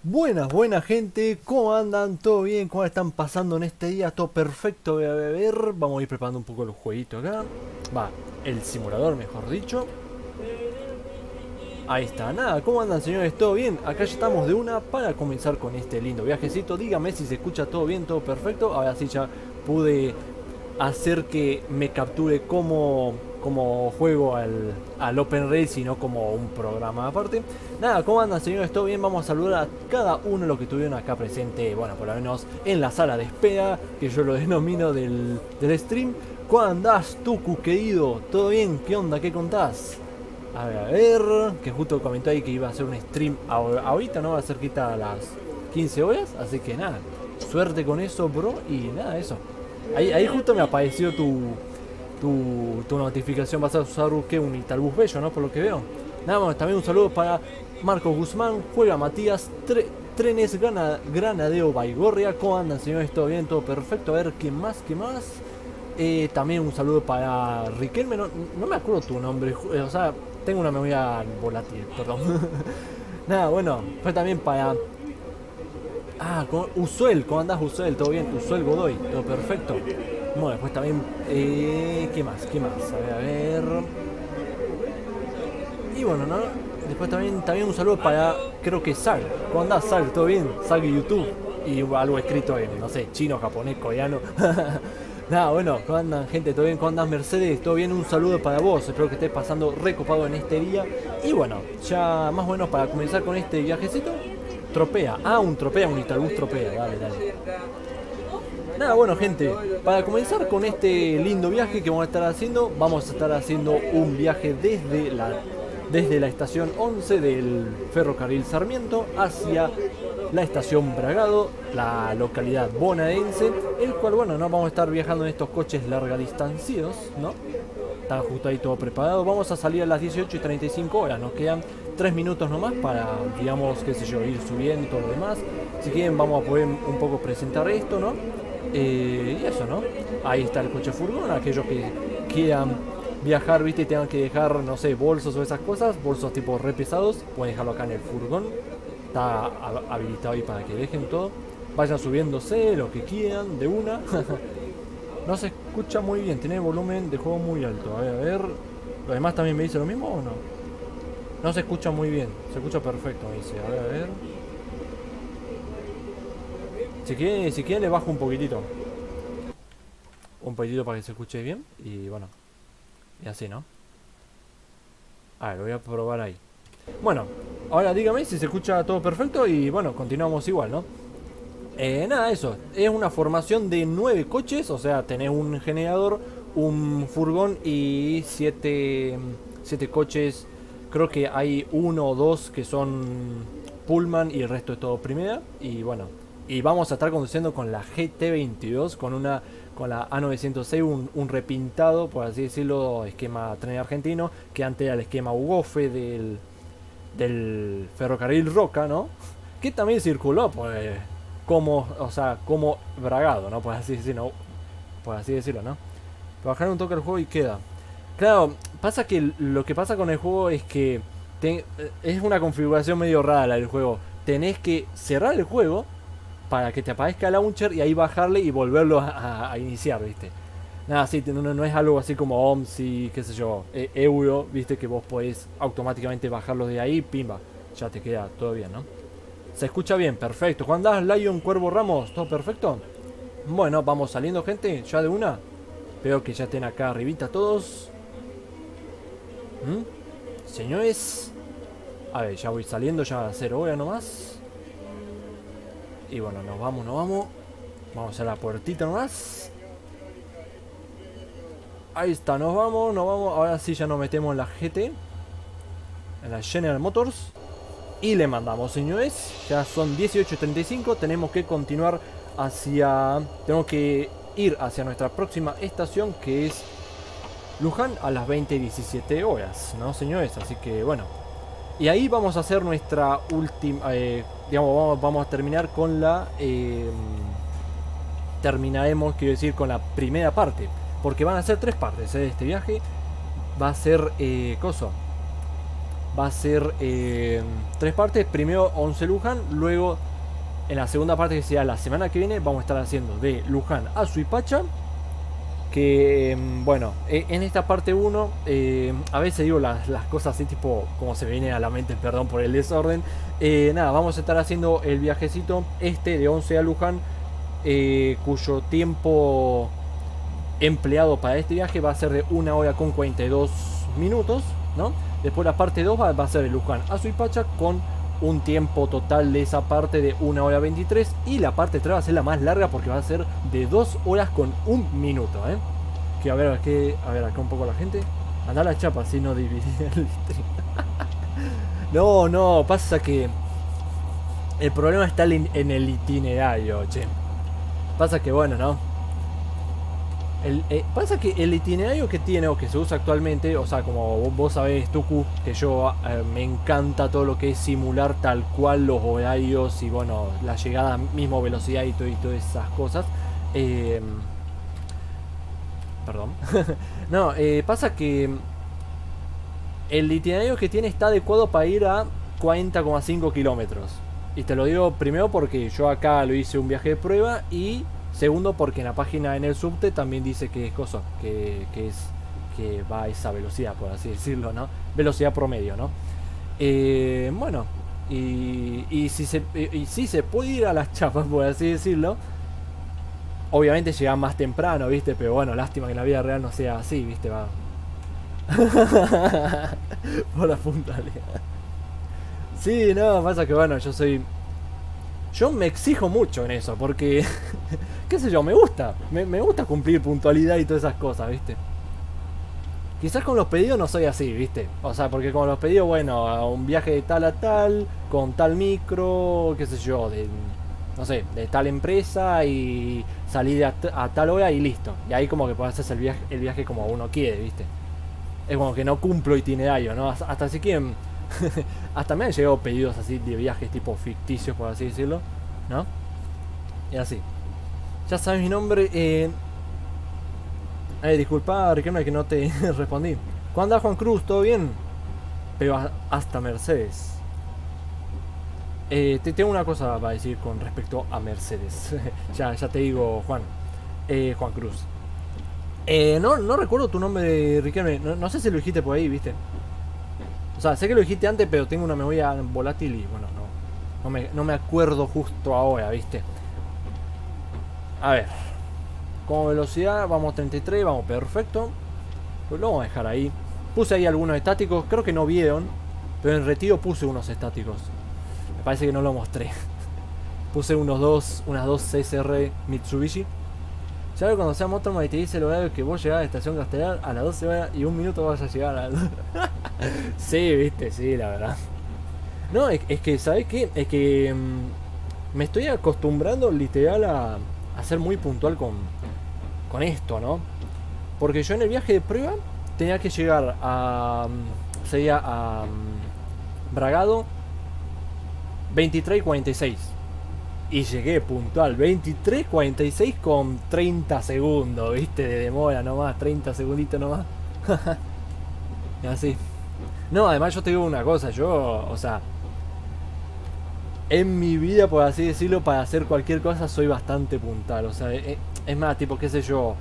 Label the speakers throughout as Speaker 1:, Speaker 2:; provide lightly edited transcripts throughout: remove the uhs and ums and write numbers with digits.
Speaker 1: Buenas, buenas gente, ¿cómo andan? ¿Todo bien? ¿Cómo están pasando en este día? Todo perfecto, voy a ver, vamos a ir preparando un poco los jueguitos acá. Va, el simulador mejor dicho. Ahí está, nada, ¿cómo andan señores? ¿Todo bien? Acá ya estamos de una para comenzar con este lindo viajecito. Dígame si se escucha todo bien, todo perfecto. Ahora sí ya pude hacer que me capture como juego al Open Race y no como un programa aparte. Nada, ¿cómo andan señores? ¿Todo bien? Vamos a saludar a cada uno de los que estuvieron acá presente, bueno, por lo menos en la sala de espera, que yo lo denomino del stream. ¿Cómo andás, Tucu, querido? ¿Todo bien? ¿Qué onda? ¿Qué contás? A ver, que justo comentó ahí que iba a hacer un stream ahorita, ¿no? Va a ser cerquita a las 15 horas, así que nada, suerte con eso, bro, y nada, eso. Ahí justo me apareció tu notificación. Vas a usar ¿qué? Un Italbus Bello, ¿no? Por lo que veo. Nada más, también un saludo para Marcos Guzmán, Juega Matías, Trenes Granadeo Baigorria. ¿Cómo andan, señores? ¿Todo bien? ¿Todo perfecto? A ver, ¿qué más? ¿Qué más? También un saludo para Riquelme, no me acuerdo tu nombre, o sea, tengo una memoria volátil, perdón. Nada, bueno, fue también para... Usuel, ¿cómo andás Usuel? ¿Todo bien? Usuel Godoy, todo perfecto. Bueno, después también... ¿qué más? ¿Qué más? A ver... Y bueno, ¿no? Después también un saludo para, creo que Sal. ¿Cómo andás, Sal? ¿Todo bien? Sal de YouTube. Y algo escrito en, no sé, chino, japonés, coreano. Nada, bueno, ¿cómo andan, gente? ¿Todo bien? ¿Cómo andas, Mercedes? ¿Todo bien? Un saludo para vos. Espero que estés pasando recopado en este día. Y bueno, ya más o menos para comenzar con este viajecito. Tropea. Un tropea, un Italbus tropea. Dale, dale. Nada, bueno, gente, para comenzar con este lindo viaje que vamos a estar haciendo un viaje desde la estación 11 del ferrocarril Sarmiento hacia la estación Bragado, la localidad bonaerense, el cual, bueno, no vamos a estar viajando en estos coches larga distancios, ¿no? Está justo ahí todo preparado. Vamos a salir a las 18:35 horas, nos quedan 3 minutos nomás para, digamos, qué sé yo, ir subiendo y todo lo demás. Si quieren, vamos a poder un poco presentar esto, ¿no? Y eso, ¿no? Ahí está el coche furgón, aquellos que quieran viajar, viste, y tengan que dejar, no sé, bolsos o esas cosas, bolsos tipo re pesados, pueden dejarlo acá en el furgón. Está habilitado ahí para que dejen todo. Vayan subiéndose lo que quieran de una. No se escucha muy bien, tiene volumen de juego muy alto. A ver. ¿Los demás también me dice lo mismo o no? No se escucha muy bien, se escucha perfecto, me dice. A ver. Si quiere le bajo un poquitito. Un poquitito para que se escuche bien. Y bueno. Y así, ¿no? A ver, lo voy a probar ahí. Bueno, ahora dígame si se escucha todo perfecto. Y bueno, continuamos igual, ¿no? Nada, eso. Es una formación de 9 coches. O sea, tenés un generador, un furgón y 7 coches. Creo que hay uno o dos que son Pullman y el resto es todo primera. Y bueno, y vamos a estar conduciendo con la GT22, con la A906, un repintado, por así decirlo, esquema tren argentino, que antes era el esquema UGOFE del ferrocarril Roca, ¿no? Que también circuló, pues, como Bragado, ¿no? Por así decirlo, ¿no? Bajar un toque al juego y queda. Claro, pasa que lo que pasa con el juego es que es una configuración medio rara la del juego. Tenés que cerrar el juego para que te aparezca el launcher y ahí bajarle y volverlo a iniciar, ¿viste? Nada, sí, no es algo así como OMSI, qué sé yo, Euro, ¿viste? Que vos podés automáticamente bajarlos de ahí, pimba, ya te queda todo bien, ¿no? Se escucha bien, perfecto. ¿Cuándo andás, Lion, Cuervo, Ramos? ¿Todo perfecto? Bueno, vamos saliendo, gente, ya de una. Veo que ya estén acá arribita todos. Señores. A ver, ya voy saliendo, ya a 0 horas nomás. Y bueno, nos vamos. Vamos a la puertita nomás. Ahí está, nos vamos. Ahora sí ya nos metemos en la GT. En la General Motors. Y le mandamos, señores. Ya son 18:35. Tenemos que continuar tenemos que ir hacia nuestra próxima estación, que es Luján, a las 20:17 horas, ¿no, señores? Así que bueno. Y ahí vamos a hacer nuestra última... digamos, vamos a terminar con la... terminaremos, quiero decir, con la primera parte. Porque van a ser 3 partes, ¿eh? Este viaje va a ser... va a ser 3 partes. Primero 11 Luján, luego en la segunda parte, que sea la semana que viene, vamos a estar haciendo de Luján a Suipacha. Que bueno, en esta parte 1 a veces digo las cosas así tipo como se me viene a la mente, perdón por el desorden. Nada, vamos a estar haciendo el viajecito este de 11 a Luján, cuyo tiempo empleado para este viaje va a ser de 1 hora con 42 minutos, ¿no? Después la parte 2 va a ser de Luján a Suipacha con un tiempo total de esa parte de 1 hora 23. Y la parte 3 va a ser la más larga porque va a ser de 2 horas con 1 minuto, Que a ver, acá un poco la gente. Anda a la chapa, si no dividí el stream. No, pasa que el problema está en el itinerario, che. Pasa que bueno, ¿no? Pasa que el itinerario que tiene o que se usa actualmente, o sea, como vos sabés, Tuku, que yo me encanta todo lo que es simular tal cual los horarios y bueno, la llegada, mismo velocidad y todas esas cosas. Perdón. No, pasa que el itinerario que tiene está adecuado para ir a 40,5 kilómetros. Y te lo digo primero porque yo acá lo hice un viaje de prueba y... segundo, porque en la página en el subte también dice que es cosa, que va a esa velocidad, por así decirlo, ¿no? Velocidad promedio, ¿no? Bueno, y si se puede ir a las chapas, por así decirlo. Obviamente llega más temprano, ¿viste? Pero bueno, lástima que en la vida real no sea así, ¿viste? Va. Por la puntualidad. Sí, no, pasa que bueno, yo me exijo mucho en eso, porque, qué sé yo, me gusta cumplir puntualidad y todas esas cosas, ¿viste? Quizás con los pedidos no soy así, ¿viste? O sea, porque con los pedidos, bueno, a un viaje de tal a tal, con tal micro, qué sé yo, no sé, de tal empresa y salir a tal hora y listo. Y ahí como que puedes hacer el viaje como uno quiere, ¿viste? Es como que no cumplo itinerario, ¿no? Hasta si quieren... hasta me han llegado pedidos así de viajes tipo ficticios, por así decirlo, ¿no? Y así. Ya sabes mi nombre. Disculpa, Ricardo, que no te respondí. ¿Cómo andás, Juan Cruz? ¿Todo bien? Pero hasta Mercedes. Tengo una cosa para decir con respecto a Mercedes. ya te digo, Juan. Juan Cruz. No recuerdo tu nombre, Ricardo. No sé si lo dijiste por ahí, ¿viste? O sea, sé que lo dijiste antes, pero tengo una memoria volátil y bueno, no me acuerdo justo ahora, ¿viste? A ver. Como velocidad, vamos 33, vamos perfecto. Pues lo vamos a dejar ahí. Puse ahí algunos estáticos, creo que no vieron, pero en retiro puse unos estáticos. Me parece que no lo mostré. Puse unas dos CSR Mitsubishi. Ya ve cuando sea Motorman y te dice el horario que vos llegás a la estación Castelar a las 12 horas y 1 minuto vas a llegar a la... Sí, viste, sí, la verdad. No, es que, ¿sabes qué? Es que me estoy acostumbrando literal a ser muy puntual con esto, ¿no? Porque yo en el viaje de prueba tenía que llegar a... sería a Bragado 23:46. Y llegué puntual, 23:46 con 30 segundos, ¿viste? De demora nomás, 30 segunditos nomás. Y así. No, además yo te digo una cosa, yo, o sea, en mi vida, por así decirlo, para hacer cualquier cosa soy bastante puntual. O sea, es más, tipo, qué sé yo,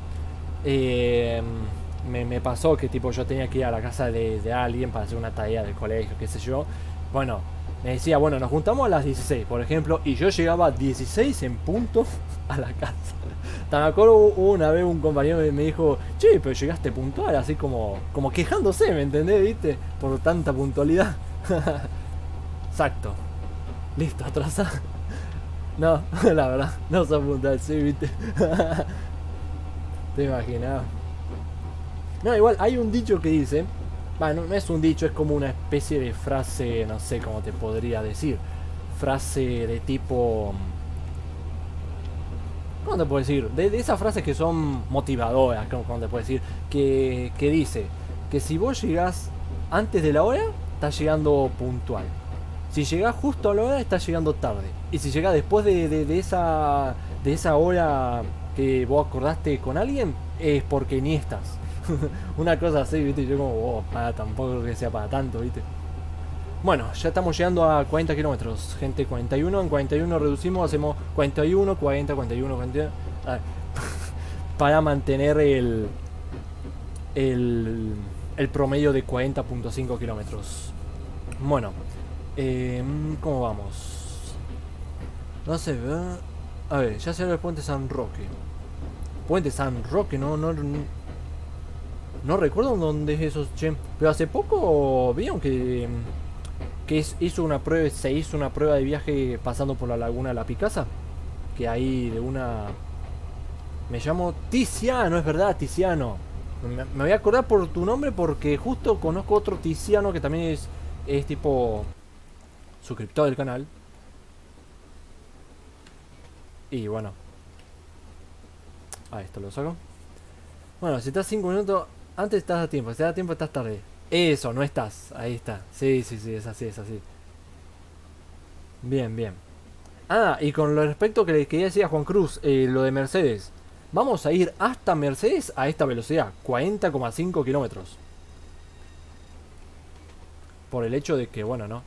Speaker 1: me pasó que tipo yo tenía que ir a la casa de alguien para hacer una tarea del colegio, qué sé yo. Bueno, me decía, bueno, nos juntamos a las 16, por ejemplo, y yo llegaba a 16 en punto a la casa. Me acuerdo una vez un compañero me dijo, che, pero llegaste puntual, así como quejándose, ¿me entendés? ¿Viste? Por tanta puntualidad. Exacto. Listo, atrasado. No, la verdad, no soy puntual, sí, ¿viste? Te imaginas. No, igual, hay un dicho que dice... Bueno, no es un dicho, es como una especie de frase, no sé cómo te podría decir. Frase de tipo... ¿Cómo te puedo decir? De esas frases que son motivadoras, ¿cómo te puedo decir? Que dice que si vos llegás antes de la hora, estás llegando puntual. Si llegás justo a la hora, estás llegando tarde. Y si llegás después de esa hora que vos acordaste con alguien, es porque ni estás. Una cosa así, ¿viste? Y yo como, tampoco creo que sea para tanto, ¿viste? Bueno, ya estamos llegando a 40 kilómetros, gente. 41, en 41 reducimos, hacemos 41, 40, 41, 41. A ver, para mantener el promedio de 40.5 kilómetros. Bueno, ¿cómo vamos? No sé, ¿verdad? A ver, ya se ve el puente San Roque. Puente San Roque, no recuerdo dónde es eso, che. Pero hace poco vieron que hizo una prueba, se hizo una prueba de viaje pasando por la laguna La Picasa. Que ahí de una... Me llamo Tiziano, es verdad, Tiziano. Me voy a acordar por tu nombre porque justo conozco otro Tiziano que también es tipo suscriptor del canal. Y bueno. Ah, esto lo saco. Bueno, si estás 5 minutos antes estás a tiempo, si te da tiempo estás tarde. Eso, no estás. Ahí está. Sí, sí, sí, es así, es así. Bien, bien. Ah, y con lo respecto que le quería decir a Juan Cruz, lo de Mercedes. Vamos a ir hasta Mercedes a esta velocidad, 40,5 kilómetros. Por el hecho de que, bueno, ¿no?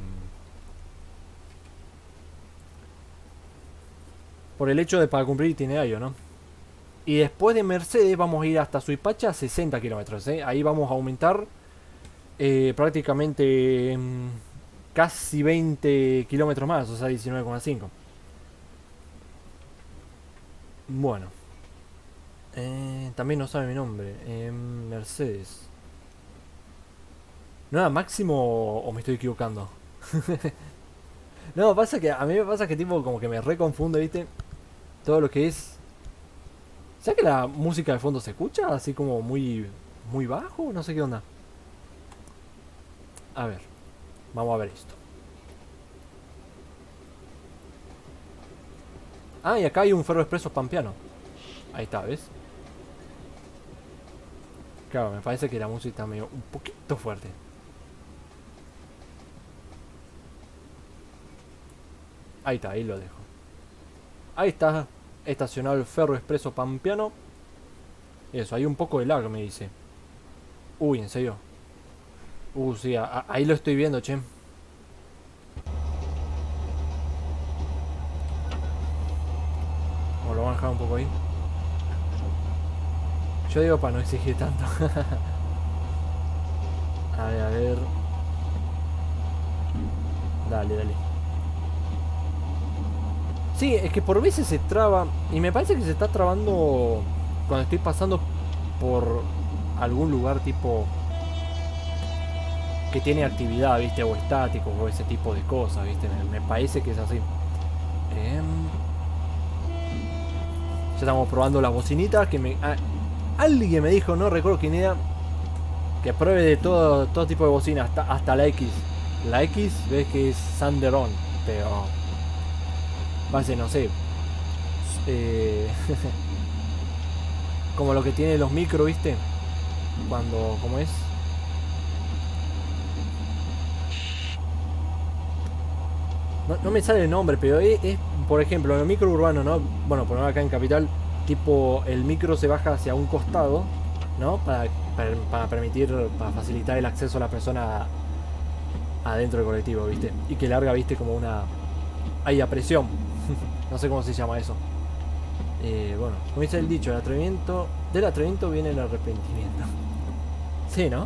Speaker 1: Por el hecho de para cumplir itinerario, ¿no? Y después de Mercedes vamos a ir hasta Suipacha a 60 kilómetros, ¿eh? Ahí vamos a aumentar prácticamente casi 20 kilómetros más, o sea, 19,5. Bueno. También no sabe mi nombre. Mercedes. ¿No era Máximo o me estoy equivocando? No, pasa que a mí me pasa que tipo como que me reconfundo, ¿viste? Todo lo que es... ¿Sabes que la música de fondo se escucha así como muy bajo? No sé qué onda. A ver, vamos a ver esto. Ah, y acá hay un ferro expreso pampeano. Ahí está, ¿ves? Claro, me parece que la música está medio un poquito fuerte. Ahí está, ahí lo dejo. Ahí está estacionado el ferro expreso pampeano. Eso, hay un poco de lag, me dice. Uy, ¿en serio? Sí, ahí lo estoy viendo, che. O lo van a dejar un poco ahí. Yo digo para no exigir tanto. A ver. Dale, dale. Sí, es que por veces se traba. Y me parece que se está trabando cuando estoy pasando por algún lugar tipo que tiene actividad, ¿viste? O estáticos o ese tipo de cosas, ¿viste? Me parece que es así. Ya estamos probando las bocinitas que me... alguien me dijo, no recuerdo quién era, que pruebe de todo tipo de bocina, hasta la X. La X ves que es Sanderon, pero... base, no sé. Como lo que tiene los micro, ¿viste? Cuando... ¿cómo es? No me sale el nombre, pero es por ejemplo, en el micro urbano, ¿no? Bueno, por acá en Capital, tipo, el micro se baja hacia un costado, ¿no? Para permitir, para facilitar el acceso a la persona adentro del colectivo, ¿viste? Y que larga, ¿viste? Como una... hay a presión. No sé cómo se llama eso. Bueno, como dice el dicho, del atrevimiento viene el arrepentimiento. Sí, ¿no?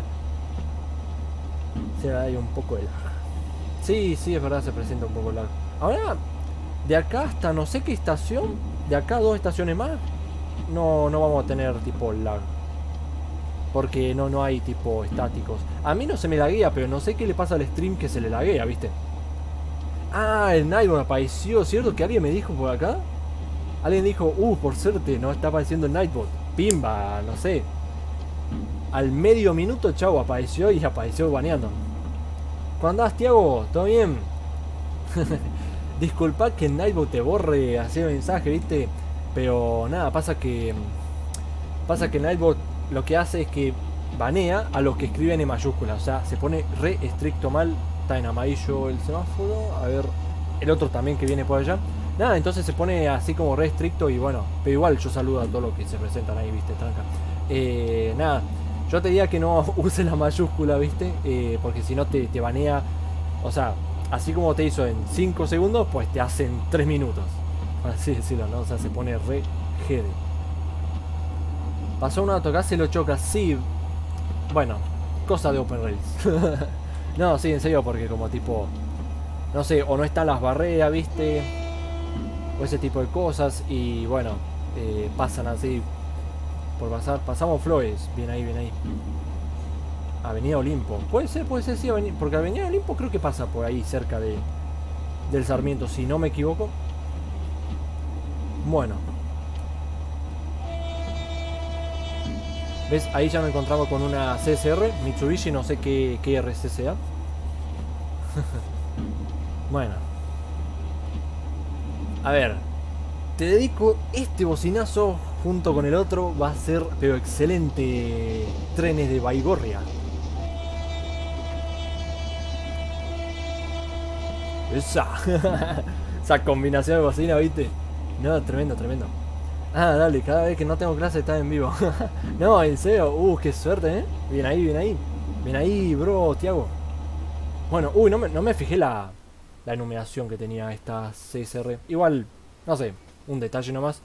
Speaker 1: Sí, hay un poco de lag. Sí, sí, es verdad, se presenta un poco lag. Ahora, de acá hasta no sé qué estación, de acá a 2 estaciones más, no vamos a tener tipo lag. Porque no hay tipo estáticos. A mí no se me laguea, pero no sé qué le pasa al stream que se le laguea, ¿viste? Ah, el Nightbot apareció, ¿cierto? Que alguien me dijo por acá. Alguien dijo, por suerte, no está apareciendo el Nightbot. Pimba, no sé. Al medio minuto, chau, apareció y apareció baneando. ¿Cómo andás, Tiago? ¿Todo bien? Disculpa que el Nightbot te borre así el mensaje, ¿viste? Pero nada, pasa que el Nightbot lo que hace es que banea a los que escriben en mayúsculas. O sea, se pone re estricto mal. Está en amarillo el semáforo. A ver, el otro también que viene por allá. Nada, entonces se pone así como re estricto. Y bueno, pero igual yo saludo a todos los que se presentan ahí, viste, tranca. Nada, Yo te diría que no uses la mayúscula, ¿viste? Porque si no te banea. O sea, así como te hizo en 5 segundos, pues te hace en 3 minutos. Por así decirlo, ¿no? O sea, se pone re jede. Pasó un auto, casi lo choca. Sí. Bueno, cosa de Open Rails. No, sí, en serio, porque como tipo... No sé, o no están las barreras, ¿viste? O ese tipo de cosas. Y bueno, pasan así. Por pasar, pasamos Flores. Bien ahí, bien ahí. Avenida Olimpo. Puede ser, sí, porque Avenida Olimpo creo que pasa por ahí, cerca del Sarmiento, si no me equivoco. Bueno. ¿Ves? Ahí ya me encontramos con una CSR, Mitsubishi, no sé qué RC sea. Bueno. A ver. Te dedico este bocinazo junto con el otro. Va a ser, pero excelente. Trenes de Baigorria. Esa combinación de bocina, ¿viste? No, tremendo, tremendo. Ah, dale, cada vez que no tengo clase está en vivo. No, en serio, qué suerte, ¿eh? Bien ahí, bien ahí. Bien ahí, bro, Tiago. Bueno, no me fijé la enumeración que tenía esta CSR. Igual, no sé, un detalle nomás.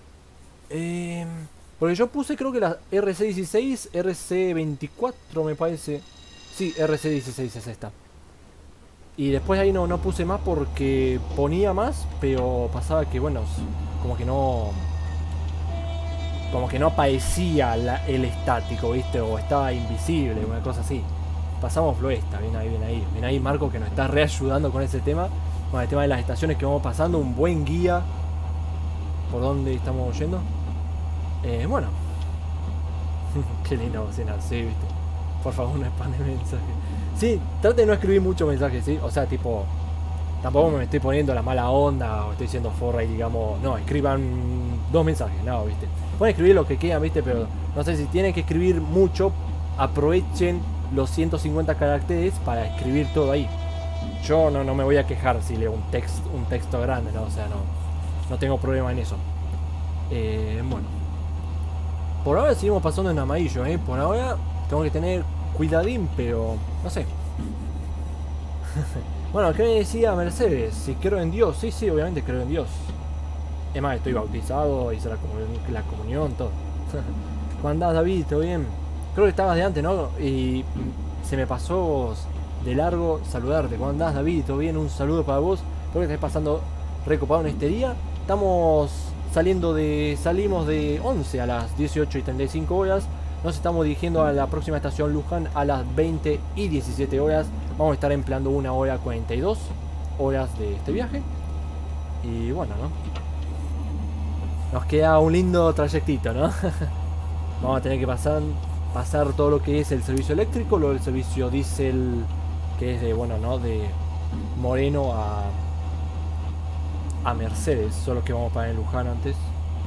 Speaker 1: Porque yo puse creo que la RC16, RC24 me parece. Sí, RC16 es esta. Y después ahí no puse más porque ponía más, pero pasaba que, bueno, como que no... Como que no aparecía el estático, ¿viste? O estaba invisible, una cosa así. Pasamos Floesta, bien ahí, bien ahí. Bien ahí Marco que nos está reayudando con ese tema. Con el tema de las estaciones que vamos pasando, un buen guía. ¿Por dónde estamos yendo? Bueno. Qué linda bocina, sí, ¿viste? Por favor, no spam de mensaje. Sí, trate de no escribir muchos mensajes, ¿sí? O sea, tipo... Tampoco me estoy poniendo la mala onda o estoy siendo forra y digamos... No, escriban 2 mensajes, no, ¿viste? Pueden escribir lo que quieran, ¿viste? Pero no sé, si tienen que escribir mucho, aprovechen los 150 caracteres para escribir todo ahí. Yo no me voy a quejar si leo un texto grande, ¿no? O sea, no tengo problema en eso. Bueno. Por ahora seguimos pasando en amarillo, ¿eh? Por ahora tengo que tener cuidadín, pero no sé. Bueno, ¿qué me decía Mercedes? Si creo en Dios. Sí, obviamente creo en Dios. Es más, estoy bautizado, hice la comunión, todo. ¿Cómo andás, David? ¿Todo bien? Creo que estabas de antes, ¿no? Y se me pasó de largo saludarte. ¿Cómo andás, David? ¿Todo bien? Un saludo para vos. Espero que estés pasando recopado en este día. Salimos de 11 a las 18:35 horas. Nos estamos dirigiendo a la próxima estación Luján a las 20:17 horas. Vamos a estar empleando 1 hora 42 horas de este viaje. Y bueno, ¿no? Nos queda un lindo trayectito, ¿no? Vamos a tener que pasar todo lo que es el servicio eléctrico, lo del servicio diésel, que es de, bueno, ¿no? De Moreno a Mercedes, solo que vamos a parar en Luján antes.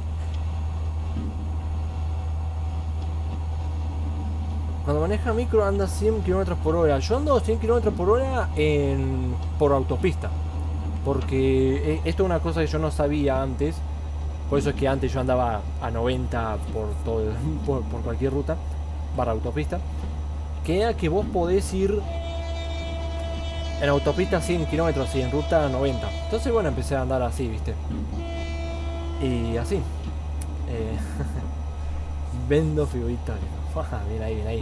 Speaker 1: Cuando maneja micro anda 100 km por hora. Yo ando 100 km por hora por autopista. Porque esto es una cosa que yo no sabía antes. Por eso es que antes yo andaba a 90 por cualquier ruta, barra autopista. Que era que vos podés ir en autopista 100 kilómetros y en ruta 90. Entonces bueno, empecé a andar así, ¿viste? Y así. Vendo figuritas. Bien ahí, bien ahí.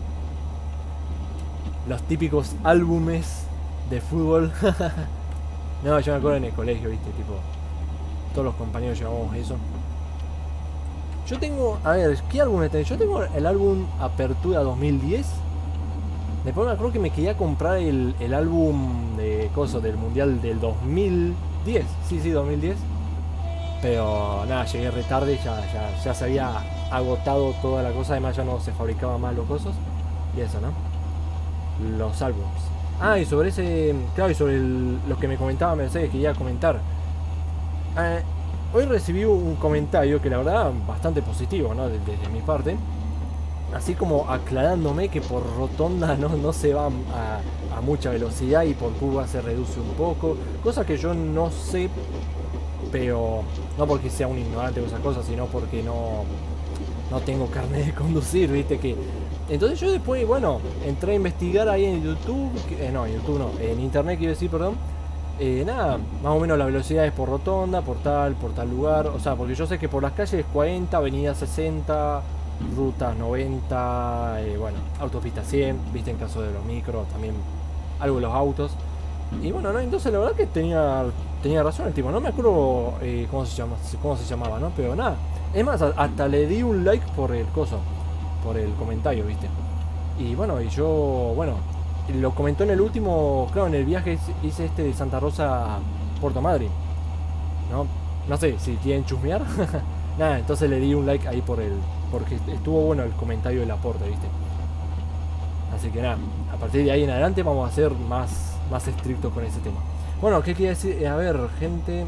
Speaker 1: Los típicos álbumes de fútbol. No, yo me acuerdo en el colegio, ¿viste? Tipo... Todos los compañeros llevamos eso. Yo tengo... A ver, ¿qué álbum tenés? Yo tengo el álbum Apertura 2010. Después me acuerdo que me quería comprar el álbum de coso del Mundial del 2010. Sí, 2010. Pero nada, llegué re tarde. Ya se había agotado toda la cosa. Además ya no se fabricaban más los cosos. Y eso, ¿no? Los álbums. Ah, y sobre ese... Claro, y sobre lo que me comentaba Mercedes, quería comentar. Hoy recibí un comentario que la verdad bastante positivo, ¿no? Desde mi parte, así como aclarándome que por rotonda no se va a mucha velocidad y por curva se reduce un poco, cosa que yo no sé, pero no porque sea un ignorante de esas cosas, sino porque no tengo carnet de conducir, viste que Entonces yo después, bueno, entré a investigar ahí en YouTube, no, en YouTube no, en internet quiero decir, perdón. Nada, más o menos la velocidad es por rotonda, por tal lugar. O sea, porque yo sé que por las calles 40, avenida 60, rutas 90, bueno, autopista 100, viste, en caso de los micros, también algo de los autos. Y bueno, ¿no? Entonces la verdad que tenía razón el tipo, no me acuerdo cómo se llamaba, ¿no? Pero nada, es más, hasta le di un like por el coso, por el comentario, viste. Y bueno, y yo, bueno, lo comentó en el último, claro, en el viaje hice este de Santa Rosa a Puerto Madryn, ¿no? No sé si quieren chusmear. Nada, entonces le di un like ahí porque estuvo bueno el comentario del aporte, viste. Así que nada, a partir de ahí en adelante vamos a ser más estrictos con ese tema. Bueno, ¿qué quiere decir? A ver, gente.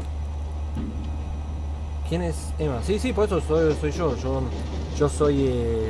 Speaker 1: ¿Quién es Emma? Sí, por eso soy yo. Yo soy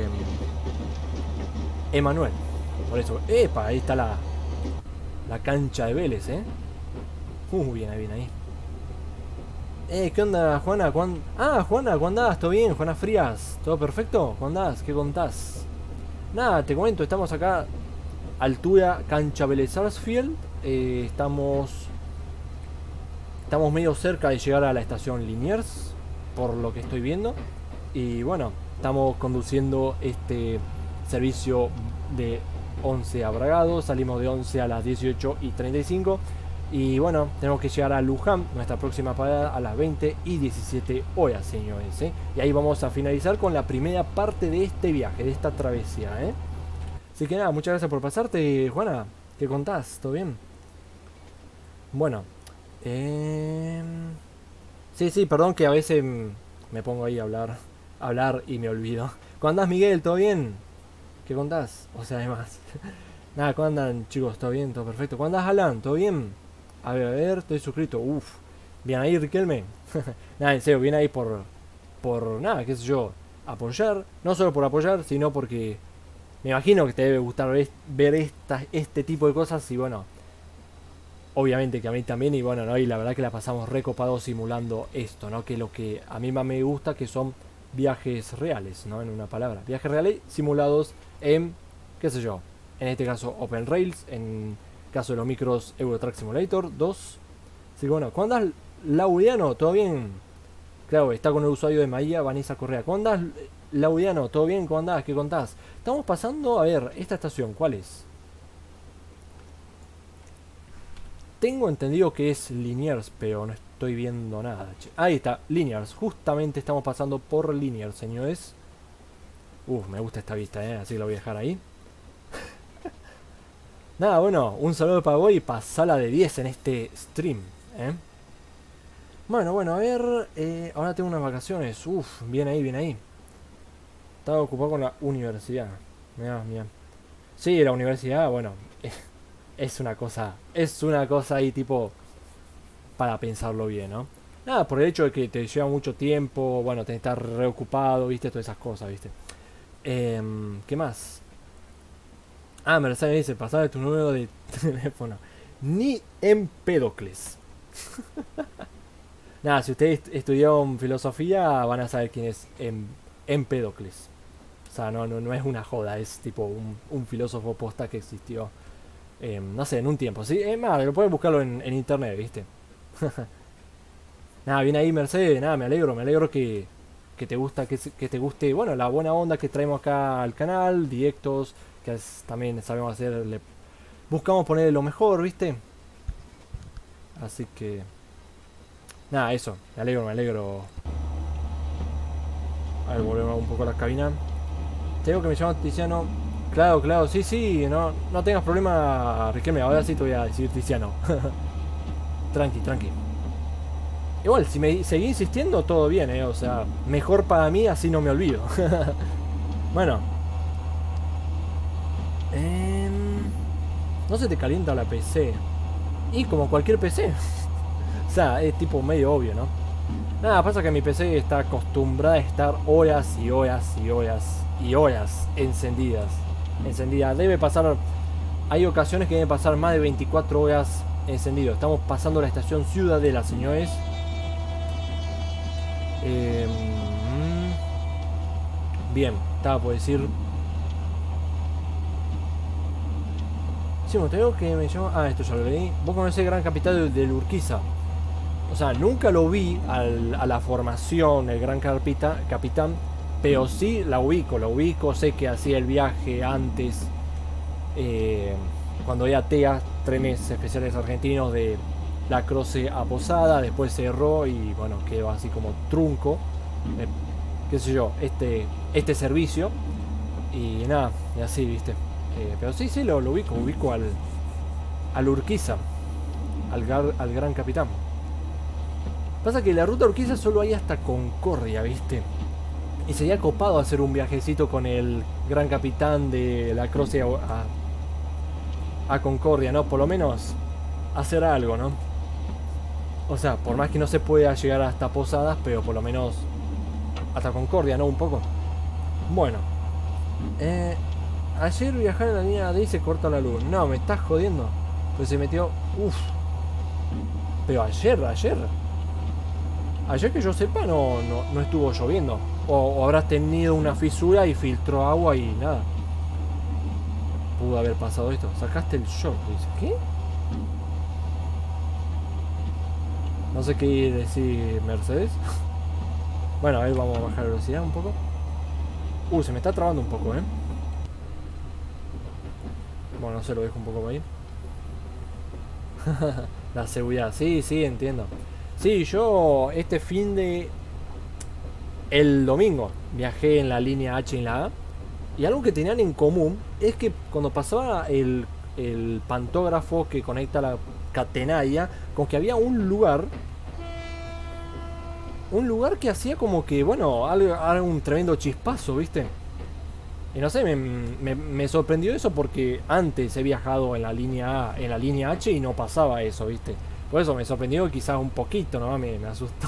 Speaker 1: Emanuel. Por eso. ¡Epa! Ahí está la cancha de Vélez, ¿eh? Bien ahí. ¿Qué onda, Juana? Juana, ¿cuándo andás? ¿Todo bien? Juana Frías. ¿Todo perfecto? ¿Cuándo andás? ¿Qué contás? Nada, te comento, estamos acá, altura cancha Vélez Sarsfield. Estamos medio cerca de llegar a la estación Liniers, por lo que estoy viendo. Y bueno, estamos conduciendo este servicio de 11 a Bragado. Salimos de 11 a las 18:35. Y bueno, tenemos que llegar a Luján, nuestra próxima parada, a las 20:17 horas, señores. Y ahí vamos a finalizar con la primera parte de este viaje, de esta travesía. Así que nada, muchas gracias por pasarte, Juana. ¿Qué contás? ¿Todo bien? Bueno. Sí, perdón que a veces me pongo ahí a hablar y me olvido. ¿Cómo andás, Miguel? ¿Todo bien? ¿Qué contás? O sea, además. Nada, ¿cómo andan, chicos? ¿Todo bien? ¿Todo perfecto? ¿Cómo andás, Alan? ¿Todo bien? A ver, estoy suscrito. Uf. Bien ahí, Riquelme. Nada, en serio, bien ahí por nada, qué sé yo, apoyar. No solo por apoyar, sino porque me imagino que te debe gustar ver este tipo de cosas. Y bueno, obviamente que a mí también. Y bueno, ¿no? Y la verdad que la pasamos recopados simulando esto, ¿no? Que lo que a mí más me gusta, que son viajes reales, ¿no? En una palabra. Viajes reales simulados en, qué sé yo, en este caso Open Rails, en caso de los micros Euro Truck Simulator 2. Así que bueno, ¿cómo andás, Laudiano? ¿Todo bien? Claro, está con el usuario de Maía, Vanessa Correa. ¿Cómo andás, Laudiano? ¿Todo bien? ¿Cómo andás? ¿Qué contás? Estamos pasando, a ver, esta estación, ¿cuál es? Tengo entendido que es Liniers, pero no estoy viendo nada. Ahí está, Liniers. Justamente estamos pasando por Liniers, señores. Me gusta esta vista, así que la voy a dejar ahí. Nada, bueno, un saludo para vos y pasala de 10 en este stream, Bueno, a ver, ahora tengo unas vacaciones. Bien ahí. Estaba ocupado con la universidad. Mirá. Sí, la universidad, bueno, es una cosa ahí tipo para pensarlo bien, ¿no? Nada, por el hecho de que te lleva mucho tiempo, bueno, te estás reocupado, viste, todas esas cosas, viste. ¿Qué más? Mercedes me dice, pasame tu número de teléfono. Ni Empédocles. Nada, si ustedes estudiaron filosofía van a saber quién es Empédocles. O sea, no es una joda, es tipo un filósofo posta que existió, no sé, en un tiempo. ¿Sí? Es más, lo puedes buscarlo en internet, ¿viste? Nada, bien ahí, Mercedes. Nada, me alegro que te te guste, bueno, la buena onda que traemos acá al canal, directos, que también sabemos hacer, buscamos ponerle lo mejor, ¿viste? Así que nada, eso, me alegro. A ver, volvemos un poco a la cabina. Te digo que me llamo Tiziano. Claro, sí, no tengas problema, Riquelme, ahora sí te voy a decir Tiziano. Tranqui. Igual, si me seguí insistiendo, todo bien, o sea, mejor para mí, así no me olvido. Bueno. No se te calienta la PC. Y como cualquier PC. O sea, es tipo medio obvio, ¿no? Nada, pasa que mi PC está acostumbrada a estar horas encendidas. Debe pasar, hay ocasiones que debe pasar más de 24 horas encendido. Estamos pasando la estación Ciudadela, señores. Bien, estaba por decir. Sí, me tengo que me llama... Ah, esto ya lo leí. Vos conocés el gran capitán del Urquiza. O sea, nunca lo vi a la formación, el gran capitán, pero sí la ubico, sé que hacía el viaje antes, cuando había TEA, trenes especiales argentinos de La Croce a Posada, después cerró y bueno, quedó así como trunco, qué sé yo, este servicio, y nada, y así, viste. Pero sí, lo ubico al Urquiza, al gran capitán. Pasa que la ruta Urquiza solo hay hasta Concordia, ¿viste? Y sería copado hacer un viajecito con el gran capitán de la Croce a Concordia, ¿no? Por lo menos hacer algo, ¿no? O sea, por más que no se pueda llegar hasta Posadas, pero por lo menos hasta Concordia, ¿no? Un poco. Bueno. Ayer viajar en la línea D y se corta la luz. No, me estás jodiendo. Pues se metió... Uf. Pero ayer que yo sepa no estuvo lloviendo. O habrás tenido una fisura y filtró agua y nada. Pudo haber pasado esto. Sacaste el shock. Dice, ¿qué? No sé qué decir Mercedes. Bueno, a ver, vamos a bajar la velocidad un poco. Se me está trabando un poco, ¿eh? Bueno, no sé, lo dejo un poco ahí. La seguridad, sí, entiendo. Sí, yo este fin de... El domingo viajé en la línea H y en la A. Y algo que tenían en común es que cuando pasaba el pantógrafo que conecta la catenaria, con que había un lugar que hacía como que, bueno, algo un tremendo chispazo, ¿viste? Y no sé, me sorprendió eso porque antes he viajado en la línea A, en la línea H y no pasaba eso, ¿viste? Por eso me sorprendió quizás un poquito, ¿no? Me asustó.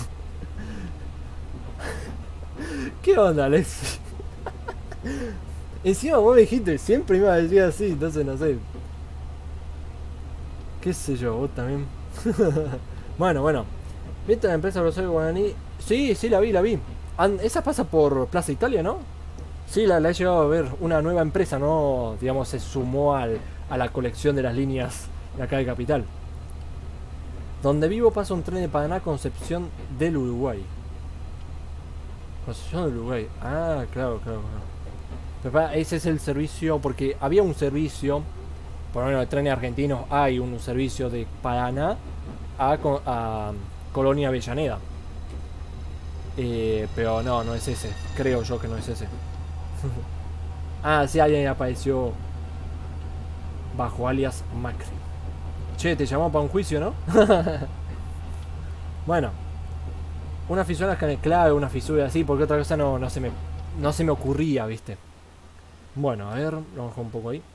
Speaker 1: ¿Qué onda, Alex? Encima vos me dijiste, siempre me iba a decir así, entonces no sé. ¿Qué sé yo? Vos también. Bueno. ¿Viste la empresa Rosario Guaraní? Sí, la vi. Esa pasa por Plaza Italia, ¿no? Sí, la he llegado a ver. Una nueva empresa, ¿no? Digamos, se sumó a la colección de las líneas de acá de Capital. Donde vivo pasa un tren de Paraná Concepción del Uruguay. Concepción del Uruguay. Ah, claro. Pero ese es el servicio, porque había un servicio, por lo menos de trenes argentinos, hay un servicio de Paraná a Colonia Avellaneda. Pero no es ese. Creo yo que no es ese. Ah, sí, alguien apareció bajo alias Macri. Che, te llamó para un juicio, ¿no? Bueno, una fisura es clave, una fisura así, porque otra cosa no se me ocurría, ¿viste? Bueno, a ver, lo bajo un poco ahí.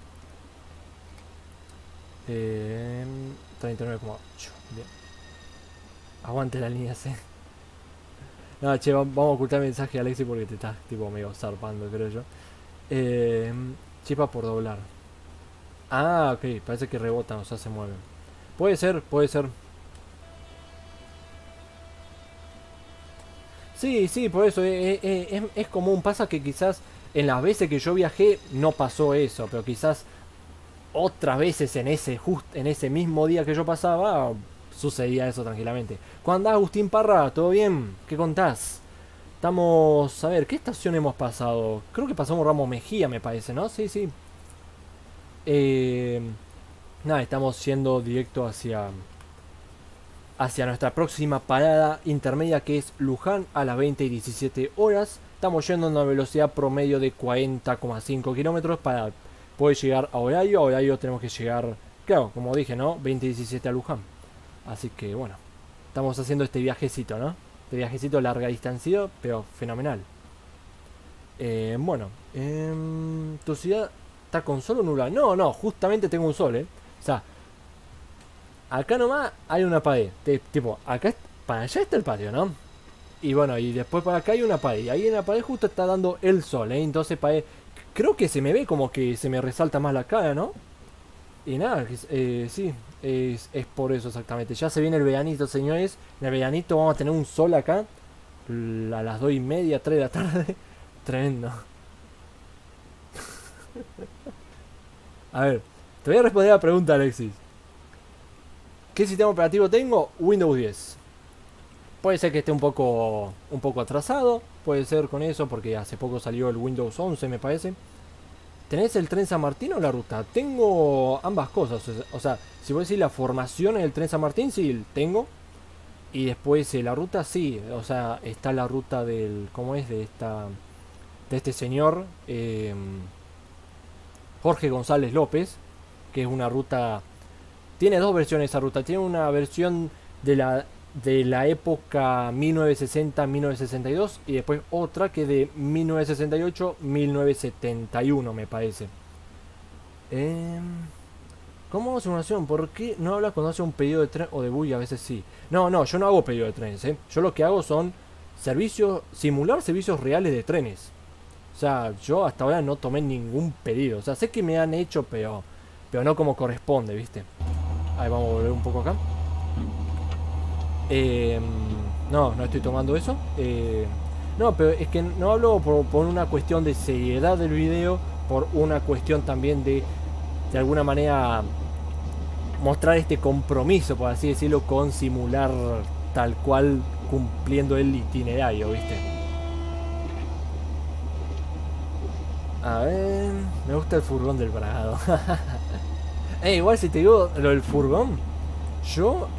Speaker 1: 39,8. Bien. Aguante la línea C. No, che, vamos a ocultar el mensaje a Alexi porque te estás tipo medio zarpando, creo yo. Chipa por doblar. Ah, ok, parece que rebotan, o sea, se mueven. Puede ser. Sí, por eso es común. Pasa que quizás en las veces que yo viajé no pasó eso, pero quizás otras veces en ese mismo día que yo pasaba sucedía eso tranquilamente. ¿Cómo andás, Agustín Parra? ¿Todo bien? ¿Qué contás? Estamos... A ver, ¿qué estación hemos pasado? Creo que pasamos Ramos Mejía, me parece, ¿no? Sí. Nada, estamos yendo directo hacia nuestra próxima parada intermedia, que es Luján, a las 20 y 17 horas. Estamos yendo a una velocidad promedio de 40,5 kilómetros para poder llegar a horario. A horario tenemos que llegar, claro, como dije, ¿no? 20 y 17 a Luján. Así que bueno, estamos haciendo este viajecito, ¿no? Este viajecito larga distancia, pero fenomenal. Bueno, ¿tu ciudad está con sol o nula? No, justamente tengo un sol, ¿eh? O sea, acá nomás hay una pared. Tipo, acá, para allá está el patio, ¿no? Y bueno, y después para acá hay una pared. Y ahí en la pared justo está dando el sol, ¿eh? Entonces, creo que se me ve como que se me resalta más la cara, ¿no? Y nada, sí, es por eso exactamente. Ya se viene el veranito, señores. En el veranito vamos a tener un sol acá. A las 2:30, 3 de la tarde. Tremendo. A ver, Te voy a responder la pregunta, Alexis. ¿Qué sistema operativo tengo? Windows 10. Puede ser que esté un poco atrasado. Puede ser con eso porque hace poco salió el Windows 11, me parece. ¿Tenés el tren San Martín o la ruta? Tengo ambas cosas. O sea, si voy a decir la formación en el tren San Martín, sí, tengo. Y después la ruta, sí. O sea, está la ruta del... ¿Cómo es? De este señor Jorge González López. Que es una ruta... Tiene dos versiones esa ruta. Tiene una versión de la época 1960-1962 y después otra que de 1968-1971 me parece. ¿Cómo hace una acción? ¿Por qué no hablas cuando hace un pedido de tren o de bus? A veces sí. No, yo no hago pedido de trenes, Yo lo que hago son simular servicios reales de trenes. O sea, yo hasta ahora no tomé ningún pedido. O sea, sé que me han hecho, pero no como corresponde, ¿viste? Ahí vamos a volver un poco acá. No estoy tomando eso. No, pero es que no hablo por una cuestión de seriedad del video, por una cuestión también de alguna manera mostrar este compromiso, por así decirlo, con simular tal cual cumpliendo el itinerario, ¿viste? A ver, me gusta el furgón del Prado. Igual si te digo lo del furgón, yo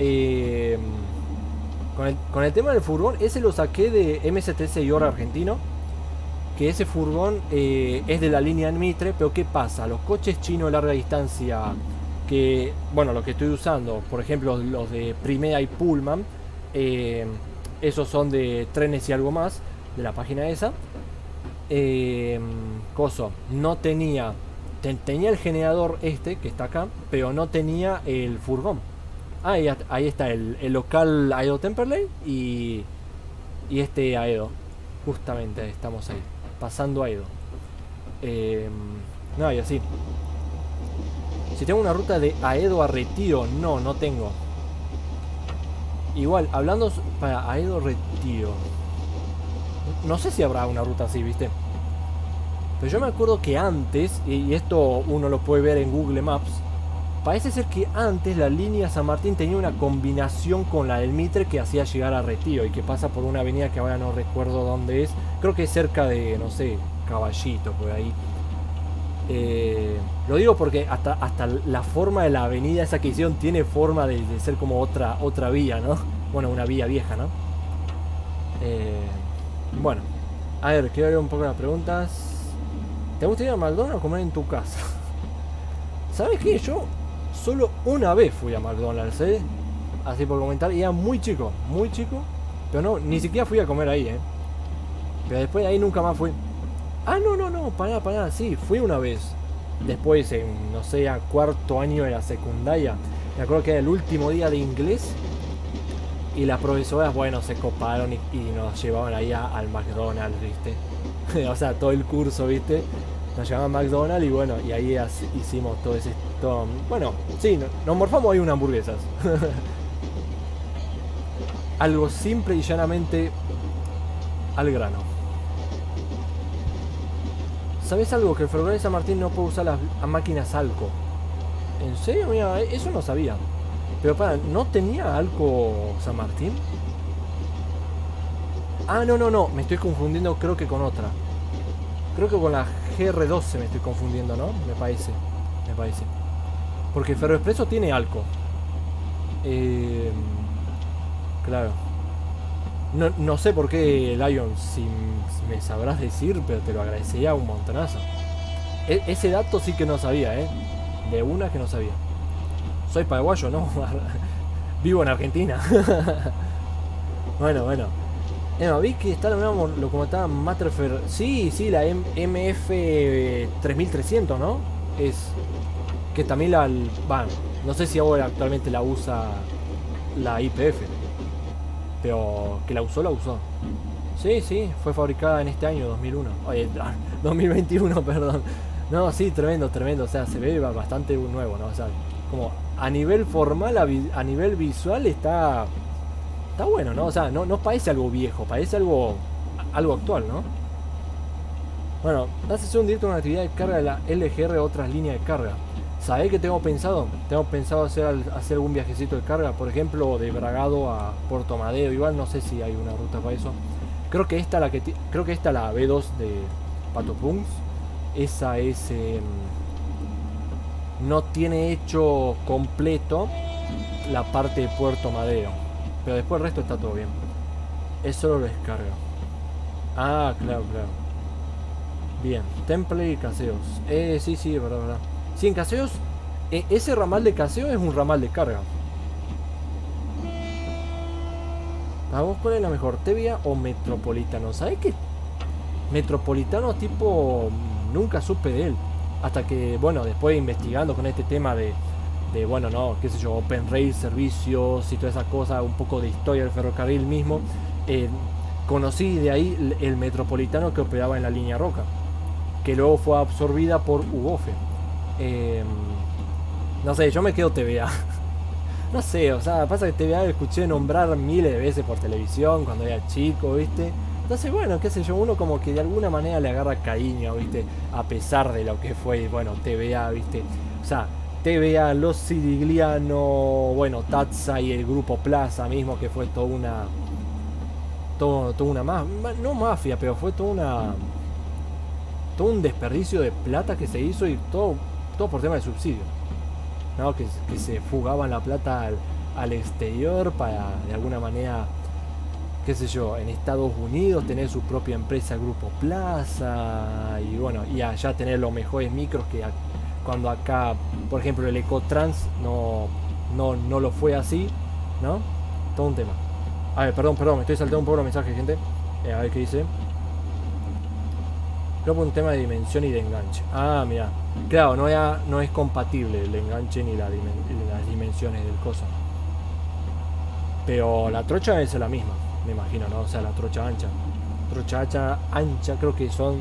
Speaker 1: con el tema del furgón, ese lo saqué de MS13 York argentino. Que ese furgón es de la línea Mitre, pero ¿qué pasa? Los coches chinos de larga distancia, que, bueno, lo que estoy usando, por ejemplo, los de Primera y Pullman, esos son de Trenes y Algo Más, de la página esa. No tenía, tenía el generador este, que está acá, pero no tenía el furgón. Ahí está el local Aedo Temperley y este Aedo. Justamente estamos ahí, pasando Aedo. No, y así. Si tengo una ruta de Aedo a Retiro, no tengo. Igual, hablando para Aedo Retiro, no sé si habrá una ruta así, ¿viste? Pero yo me acuerdo que antes, y esto uno lo puede ver en Google Maps, parece ser que antes la línea San Martín tenía una combinación con la del Mitre que hacía llegar a Retiro y que pasa por una avenida que ahora no recuerdo dónde es. Creo que es cerca de, no sé, Caballito, por ahí. Lo digo porque hasta la forma de la avenida esa que hicieron tiene forma de ser como otra vía, ¿no? Bueno, una vía vieja, ¿no? Bueno, a ver, quiero ver un poco las preguntas. ¿Te gusta ir a McDonald's o comer en tu casa? ¿Sabes qué? Yo solo una vez fui a McDonald's, así por comentar, y era muy chico, pero no, ni siquiera fui a comer ahí, pero después de ahí nunca más fui. Ah, no, pará, sí, fui una vez. Después, no sé, a cuarto año de la secundaria, me acuerdo que era el último día de inglés, y las profesoras, bueno, se coparon y nos llevaban ahí al McDonald's, ¿viste? O sea, todo el curso, ¿viste? Nos llevaban a McDonald's y bueno, y ahí hicimos todo ese... bueno, sí, nos morfamos ahí unas hamburguesas. Algo simple y llanamente al grano. ¿Sabes algo? Que el ferrocarril de San Martín no puede usar las máquinas Alco. ¿En serio? Mira, eso no sabía. Pero para, ¿no tenía Alco San Martín? Ah, no, me estoy confundiendo, creo que con otra. Creo que con la GR12 me estoy confundiendo, ¿no? Me parece. Porque Ferro Expreso tiene Alco. Claro. No sé por qué, Lion, si me sabrás decir, pero te lo agradecería un montonazo. Ese dato sí que no sabía, De una que no sabía. Soy paraguayo, ¿no? Vivo en Argentina. Bueno. Vi que está la nueva locomotora Materfer. Sí, la MF 3300, ¿no? Es que también no sé si ahora actualmente la usa la YPF, pero que la usó. Sí, fue fabricada en este año 2001. Oye, 2021, perdón. No, sí, tremendo. O sea, se ve bastante nuevo, ¿no? O sea, como a nivel formal, a nivel visual está bueno, ¿no? O sea, no parece algo viejo, parece algo actual, ¿no? Bueno, haces un directo a una actividad de carga de la LGR o otras líneas de carga. ¿Sabés qué tengo pensado? Tengo pensado hacer algún viajecito de carga, por ejemplo, de Bragado a Puerto Madero. Igual no sé si hay una ruta para eso. Creo que esta la B2 de Patopunks. Esa es no tiene hecho completo la parte de Puerto Madero, pero después el resto está todo bien. Eso lo descarga. Ah, claro, claro. Bien, Temple y Caseos. Sí, sí, verdad, verdad. Sí, en Caseos, ese ramal de Caseos es un ramal de carga. ¿Para vos cuál es la mejor? ¿Tevia o Metropolitano? ¿Sabés qué? Metropolitano tipo nunca supe de él. Hasta que, bueno, después investigando con este tema bueno, no, qué sé yo, Open Rail, servicios y todas esas cosas, un poco de historia del ferrocarril mismo, conocí de ahí el Metropolitano que operaba en la línea Roca, que luego fue absorbida por UOFE. No sé, yo me quedo TVA. No sé, o sea, pasa que TVA lo escuché nombrar miles de veces por televisión cuando era chico, ¿viste? Entonces, bueno, qué sé yo, uno como que de alguna manera le agarra cariño, ¿viste? A pesar de lo que fue, bueno, TVA, ¿viste? O sea, TVA, Los Sirigliano, bueno, Tatsa y el grupo Plaza mismo, que fue toda una... Toda una no mafia, pero fue todo un desperdicio de plata que se hizo y todo por tema de subsidio, ¿no? Que se fugaban la plata al exterior para de alguna manera, qué sé yo, en Estados Unidos tener su propia empresa Grupo Plaza y bueno, y allá tener los mejores micros que cuando acá, por ejemplo, el Ecotrans no lo fue así, ¿no? Todo un tema. A ver, perdón, me estoy saltando un poco los mensajes, gente. A ver qué dice. Creo que un tema de dimensión y de enganche. Ah, mira. Claro, no es compatible el enganche ni las dimensiones del coso. Pero la trocha es la misma, me imagino, ¿no? O sea, la trocha ancha. Trocha ancha creo que son...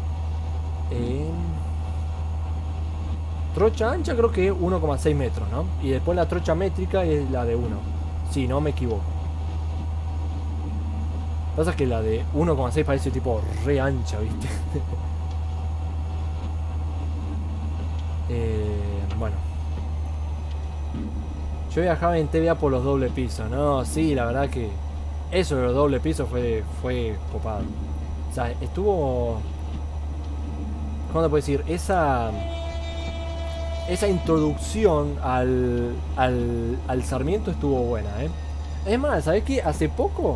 Speaker 1: trocha ancha creo que es 1,6 metros, ¿no? Y después la trocha métrica es la de 1. Si no me equivoco. Pasa que la de 1,6 parece tipo re ancha, ¿viste? Bueno. Yo viajaba en TVA por los doble pisos, ¿no? Sí, la verdad que eso de los doble pisos fue copado. O sea, estuvo... ¿Cómo te puedo decir? Esa introducción al Sarmiento estuvo buena, ¿eh? Es más, ¿sabés qué? Hace poco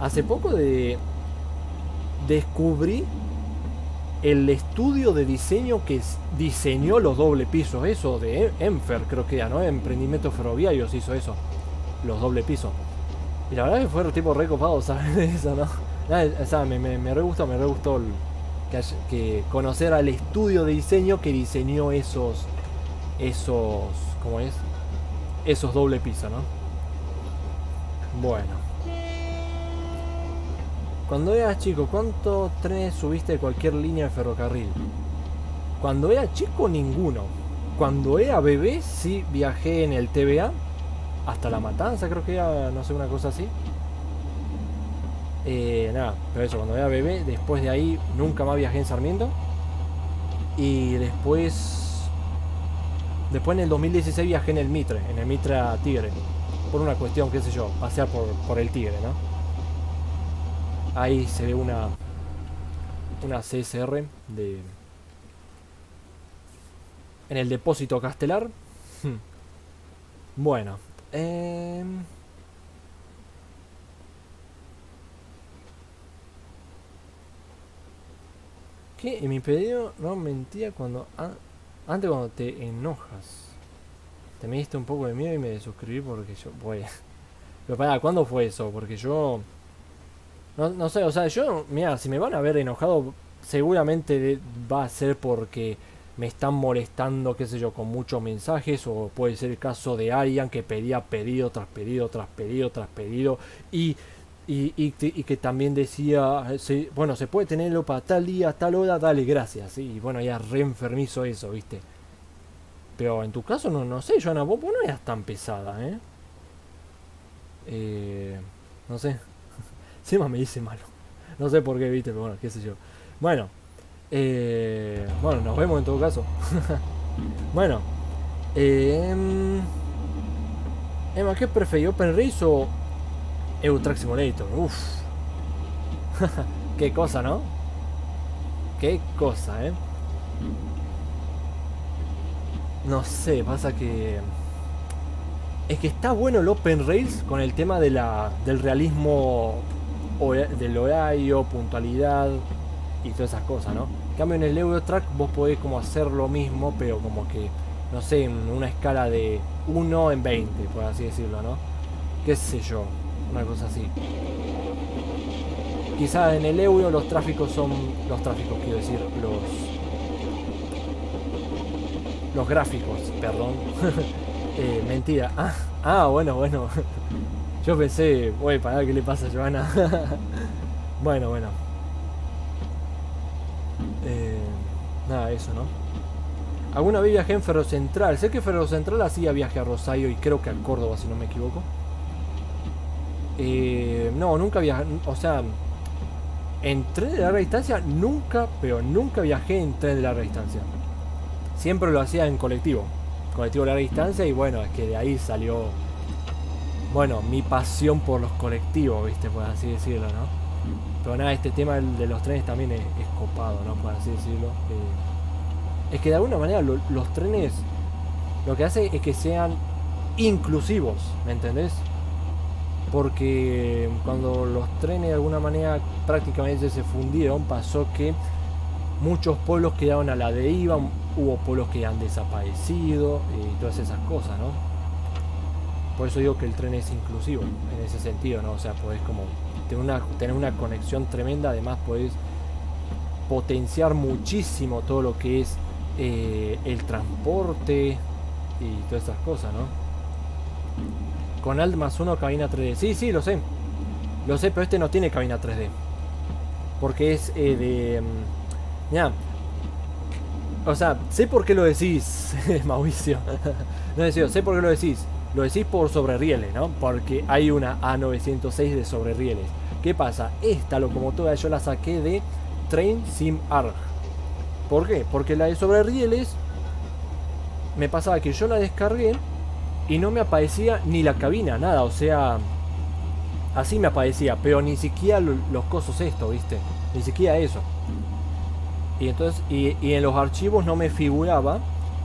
Speaker 1: descubrí el estudio de diseño que diseñó los doble pisos, eso de Enfer, creo que era, ¿no? Emprendimientos Ferroviarios hizo eso, los doble pisos. Y la verdad que fue tipo recopado, ¿sabes? Eso, ¿no? O sea, me re gustó que conocer al estudio de diseño que diseñó esos, ¿cómo es? Esos doble pisos, ¿no? Bueno. Cuando eras chico, ¿cuántos trenes subiste de cualquier línea de ferrocarril? Cuando era chico, ninguno. Cuando era bebé, sí viajé en el TVA. Hasta La Matanza, creo que era, no sé, una cosa así. Nada, pero eso, cuando era bebé. Después de ahí, nunca más viajé en Sarmiento. Y después en el 2016 viajé en el Mitra Tigre. Por una cuestión, qué sé yo, pasear por el Tigre, ¿no? Ahí se ve una CSR en el depósito Castelar. Bueno, ¿qué? En mi pedido no mentía cuando antes cuando te enojas. Te me diste un poco de miedo y me desuscribí porque yo voy. Pero para, ¿cuándo fue eso? Porque yo no sé, o sea, yo, mira, si me van a ver enojado, seguramente va a ser porque me están molestando, qué sé yo, con muchos mensajes, o puede ser el caso de Arian que pedía pedido tras pedido tras pedido tras pedido, y que también decía, bueno, se puede tenerlo para tal día, tal hora, dale, gracias, y bueno, ya re enfermizo eso, ¿viste? Pero en tu caso, no sé, Joana, vos no eras tan pesada, no sé. Encima me dice malo. No sé por qué, viste, pero bueno, qué sé yo. Bueno. Bueno, nos vemos en todo caso. Bueno. Emma, ¿qué preferís? ¿Open Race o Euro Truck Simulator? Uff. Qué cosa, ¿no? Qué cosa, ¿eh? No sé, pasa que... Es que está bueno el Open Race con el tema de del realismo del horario, puntualidad y todas esas cosas, ¿no? En cambio en el Euro Truck vos podés como hacer lo mismo, pero como que, no sé, en una escala de 1 en 20, por así decirlo, ¿no? Qué sé yo, una cosa así. Quizás en el Euro los tráficos son... Los tráficos, quiero decir, los gráficos, perdón. Mentira. Bueno. Yo pensé, uy, para ¿qué le pasa a Joana? Bueno. Nada, eso, ¿no? Alguna vez viajé en Ferrocentral. Sé que Ferrocentral hacía viaje a Rosario y creo que a Córdoba, si no me equivoco. No, nunca viajé. O sea, en tren de larga distancia, pero nunca viajé en tren de larga distancia. Siempre lo hacía en colectivo de larga distancia, y bueno, es que de ahí salió, bueno, mi pasión por los colectivos, viste, por así decirlo, ¿no? Pero nada, este tema de los trenes también es copado, ¿no? Por así decirlo. Es que de alguna manera los trenes lo que hace es que sean inclusivos, ¿me entendés? Porque cuando los trenes de alguna manera prácticamente se fundieron, pasó que muchos pueblos quedaron a la deriva, hubo pueblos que han desaparecido y todas esas cosas, ¿no? Por eso digo que el tren es inclusivo en ese sentido, ¿no? O sea, podés como tener una conexión tremenda, además podés potenciar muchísimo todo lo que es el transporte y todas esas cosas, ¿no? Con Alt más 1 cabina 3D. Sí, lo sé, pero este no tiene cabina 3D. Porque es ya. O sea, sé por qué lo decís, Mauricio. No decís, sé por qué lo decís. Lo decís por sobrerieles, ¿no? Porque hay una A906 de sobrerieles. ¿Qué pasa? Esta locomotora yo la saqué de Train Sim Arg. ¿Por qué? Porque la de sobrerieles me pasaba que yo la descargué y no me aparecía ni la cabina, nada. O sea, así me aparecía, pero ni siquiera los cosos esto, ¿viste? Ni siquiera eso. Y entonces, y en los archivos no me figuraba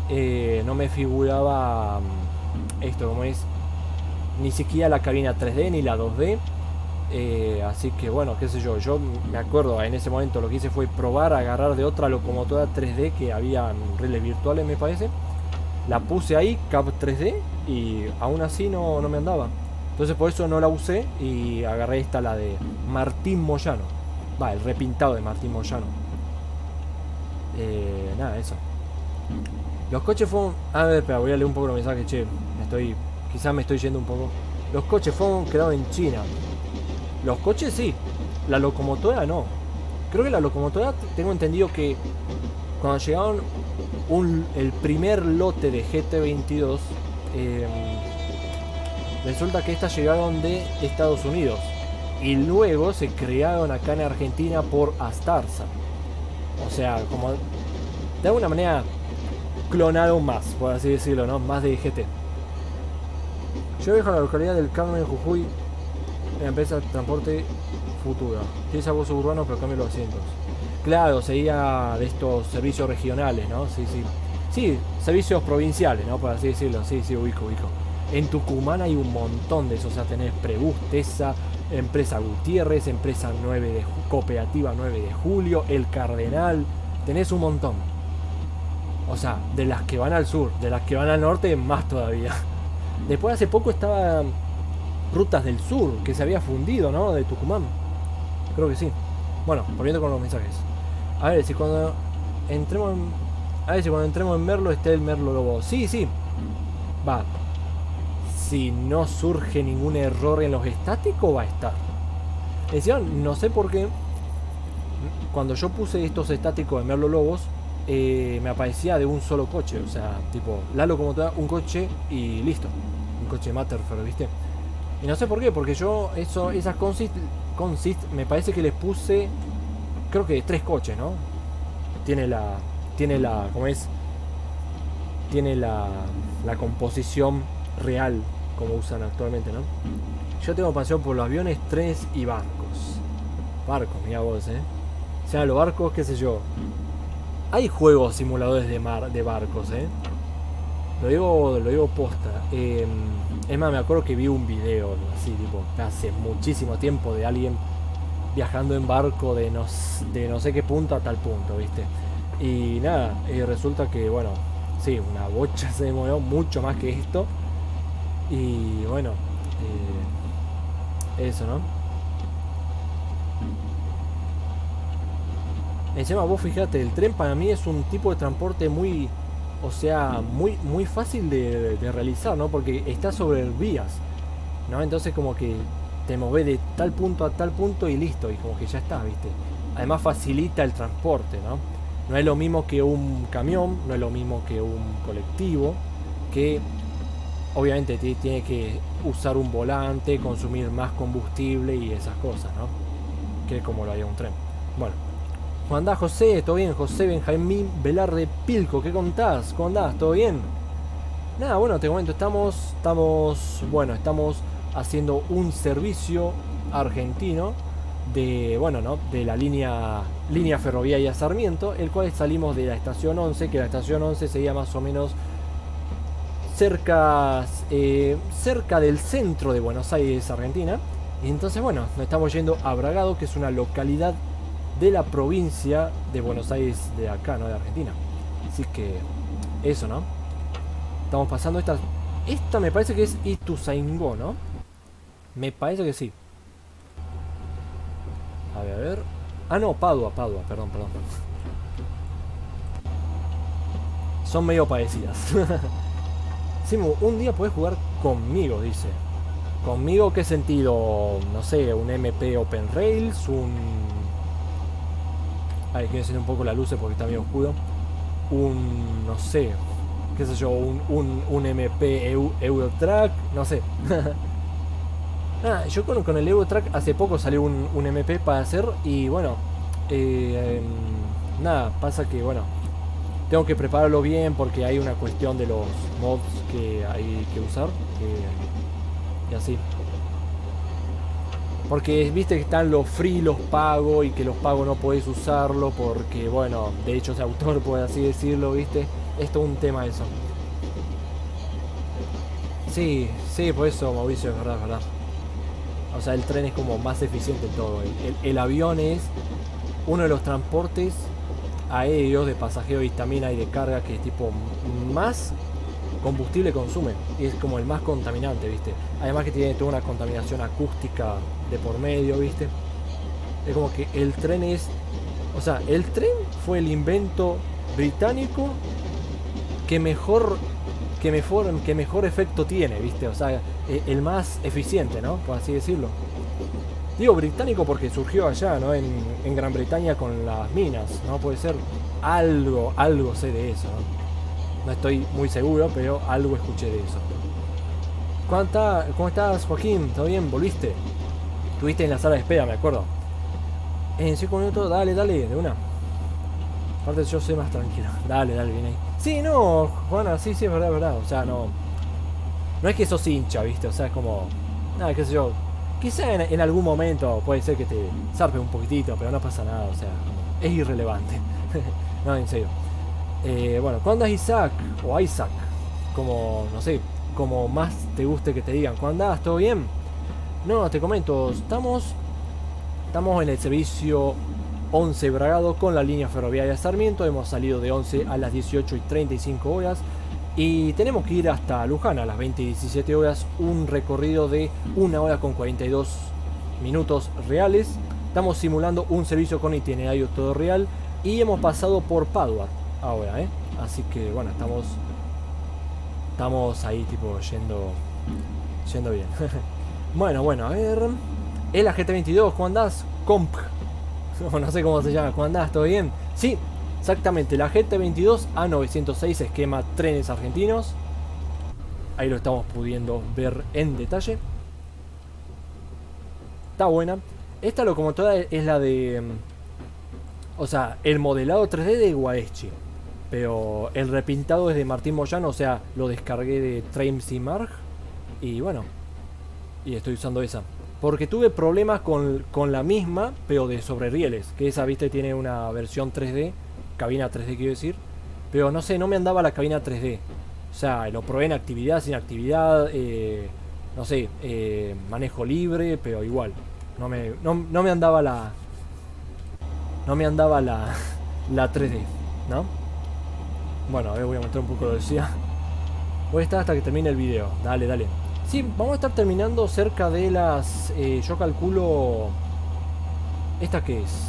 Speaker 1: esto, como es, ni siquiera la cabina 3D ni la 2D. Así que bueno, qué sé yo me acuerdo en ese momento lo que hice fue probar a agarrar de otra locomotora 3D que había en reles virtuales, me parece. La puse ahí, Cap 3D, y aún así no me andaba. Entonces por eso no la usé y agarré esta, la de Martín Moyano. Va, el repintado de Martín Moyano. Nada, eso. Los coches fueron... A ver, espera, voy a leer un poco los mensajes, che. Quizás me estoy yendo un poco. Los coches fueron creados en China. Los coches sí. La locomotora no. Creo que la locomotora, tengo entendido que cuando llegaron el primer lote de GT22, resulta que estas llegaron de Estados Unidos. Y luego se crearon acá en Argentina por Astarza. O sea, como de alguna manera clonaron más, por así decirlo, ¿no? Más de GT. Yo viajo a la localidad del Carmen, Jujuy, en la empresa de transporte Futura. Utiliza voz urbano, pero cambia los asientos. Claro, sería de estos servicios regionales, ¿no? Sí, servicios provinciales, ¿no? Por así decirlo. Sí, ubico. En Tucumán hay un montón de eso. O sea, tenés Prebus, Tesa, Empresa Gutiérrez, Empresa Cooperativa 9 de Julio, El Cardenal. Tenés un montón. O sea, de las que van al sur, de las que van al norte, más todavía. Después hace poco estaba Rutas del Sur, que se había fundido, ¿no? De Tucumán. Creo que sí. Bueno, volviendo con los mensajes. A ver si cuando entremos en Merlo esté el Merlo Lobo. Sí. Va. Si no surge ningún error en los estáticos, va a estar. Decían, no sé por qué, cuando yo puse estos estáticos de Merlo Lobos, me aparecía de un solo coche. O sea, tipo, la locomotora, un coche y listo. Un coche Matterford, ¿viste? Y no sé por qué, porque yo esas consist me parece que les puse, creo que 3 coches, ¿no? Tiene la, ¿cómo es? tiene la composición real como usan actualmente, ¿no? Yo tengo pasión por los aviones, trenes y barcos. Barcos, mira vos, O sea, los barcos, qué sé yo. Hay juegos simuladores de barcos, Lo digo posta. Es más, me acuerdo que vi un video así, tipo, hace muchísimo tiempo de alguien viajando en barco de no sé qué punto a tal punto, ¿viste? Y nada, resulta que, bueno, sí, una bocha se demoró mucho más que esto. Y bueno, eso, ¿no? Encima vos fijate, el tren para mí es un tipo de transporte muy, o sea, muy fácil de realizar, ¿no? Porque está sobre vías, ¿no? Entonces como que te movés de tal punto a tal punto y listo, y como que ya está, ¿viste? Además facilita el transporte, ¿no? No es lo mismo que un camión, no es lo mismo que un colectivo, que obviamente tiene que usar un volante, consumir más combustible y esas cosas, ¿no? Que como lo haría un tren. Bueno, ¿cómo andás, José? ¿Todo bien? José Benjamín Velarde Pilco, ¿qué contás? ¿Cómo andás? ¿Todo bien? Nada, bueno, te comento, estamos haciendo un servicio argentino de, bueno, ¿no? De la línea ferroviaria Sarmiento, el cual salimos de la estación 11, que la estación 11 sería más o menos cerca del centro de Buenos Aires, Argentina. Y entonces, bueno, nos estamos yendo a Bragado, que es una localidad de la provincia de Buenos Aires de acá, ¿no? De Argentina. Así que eso, ¿no? Estamos pasando esta me parece que es Ituzaingó, ¿no? Me parece que sí. A ver. Ah, no, Padua, perdón. Son medio parecidas. Simu, un día puedes jugar conmigo, dice. ¿Conmigo qué sentido? No sé, un MP Open Rails, Ay, quiero encender un poco la luz porque está medio oscuro. No sé, qué sé yo, un MP Eurotrack, no sé. Yo con el Eurotrack hace poco salió un MP para hacer y bueno, nada, pasa que bueno, tengo que prepararlo bien porque hay una cuestión de los mods que hay que usar y así. Porque viste que están los free, los pagos y que los pagos no podés usarlo porque bueno, derechos de autor, por así decirlo, viste. Esto es un tema eso. Sí, por eso, Mauricio, es verdad. O sea, el tren es como más eficiente en todo. El avión es uno de los transportes aéreos de pasajeros y también hay de carga que tipo más combustible consume y es como el más contaminante, ¿viste? Además que tiene toda una contaminación acústica de por medio, ¿viste? Es como que el tren es... O sea, el tren fue el invento británico que mejor efecto tiene, ¿viste? O sea, el más eficiente, ¿no? Por así decirlo. Digo británico porque surgió allá, ¿no? En Gran Bretaña con las minas, ¿no? Puede ser algo sé de eso, ¿no? No estoy muy seguro, pero algo escuché de eso. ¿Cómo estás, Joaquín? ¿Todo bien? ¿Volviste? Estuviste en la sala de espera, me acuerdo. En 5 minutos, dale, de una. Aparte yo soy más tranquilo. Dale, viene ahí. Sí, no, Juana, sí, es verdad. O sea, no es que sos hincha, ¿viste? O sea, es como... Nada, qué sé yo. Quizá en algún momento puede ser que te zarpe un poquitito, pero no pasa nada, o sea, es irrelevante. No, en serio. Bueno, ¿cuándo andas, Isaac? O Isaac, como, no sé, como más te guste que te digan. ¿Cuándo andas? ¿Todo bien? No, te comento, estamos en el servicio 11 Bragado con la línea ferroviaria Sarmiento. Hemos salido de 11 a las 18:35 horas. Y tenemos que ir hasta Luján a las 20:17 horas. Un recorrido de 1 hora con 42 minutos reales. Estamos simulando un servicio con itinerario todo real. Y hemos pasado por Padua ahora, así que bueno, estamos ahí tipo yendo bien. Bueno, a ver. Es la GT22, ¿cómo andás? Comp. No sé cómo se llama, ¿cómo andás? ¿Todo bien? Sí, exactamente, la GT22 A906 esquema trenes argentinos. Ahí lo estamos pudiendo ver en detalle. Está buena. Esta locomotora es la de... O sea, el modelado 3D de Guareschi. Pero el repintado es de Martín Moyano, o sea, lo descargué de Trainsimurg. Y bueno, y estoy usando esa. Porque tuve problemas con la misma, pero de sobre rieles. Que esa, viste, tiene una versión 3D. Cabina 3D quiero decir. Pero no sé, no me andaba la cabina 3D. O sea, lo probé en actividad, sin actividad. No sé, manejo libre, pero igual. No me andaba la... No me andaba la 3D, ¿no? Bueno, a ver, voy a mostrar un poco de velocidad. Voy a estar hasta que termine el video. Dale, dale. Sí, vamos a estar terminando cerca de las... yo calculo... ¿Esta qué es?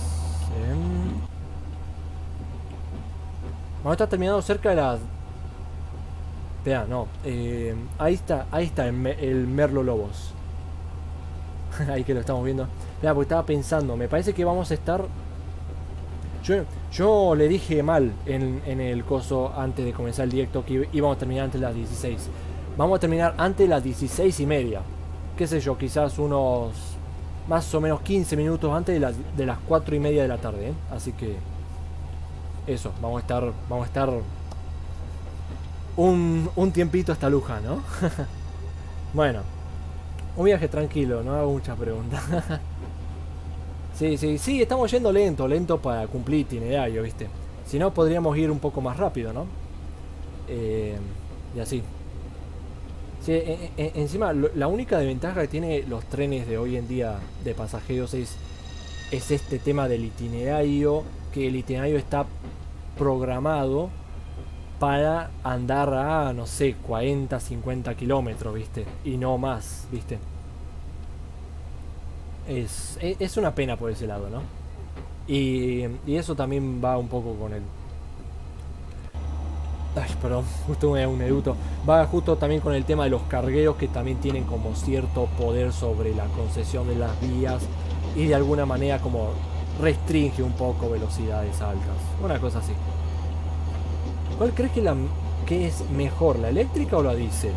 Speaker 1: Vamos a estar terminando cerca de las... Espera, no. Ahí está el Merlo Lobos. Ahí que lo estamos viendo. Espera, porque estaba pensando. Me parece que vamos a estar... Yo le dije mal en el coso antes de comenzar el directo que íbamos a terminar antes de las 16. Vamos a terminar antes de las 16:30. Qué sé yo, quizás unos más o menos 15 minutos antes de las 4:30 de la tarde, ¿eh? Así que eso, vamos a estar un tiempito hasta Luján, ¿no? Bueno, un viaje tranquilo, no hago muchas preguntas. Sí, estamos yendo lento para cumplir itinerario, ¿viste? Si no, podríamos ir un poco más rápido, ¿no? Y así. Sí, encima, la única desventaja que tiene los trenes de hoy en día de pasajeros es este tema del itinerario, que el itinerario está programado para andar a, no sé, 40, 50 kilómetros, ¿viste? Y no más, ¿viste? Es una pena por ese lado, ¿no? Y eso también va un poco con el... Ay, perdón, justo me da un eruto. Va justo también con el tema de los cargueros, que también tienen como cierto poder sobre la concesión de las vías y de alguna manera como restringe un poco velocidades altas. Una cosa así. ¿Cuál crees que es mejor, la eléctrica o la diésel?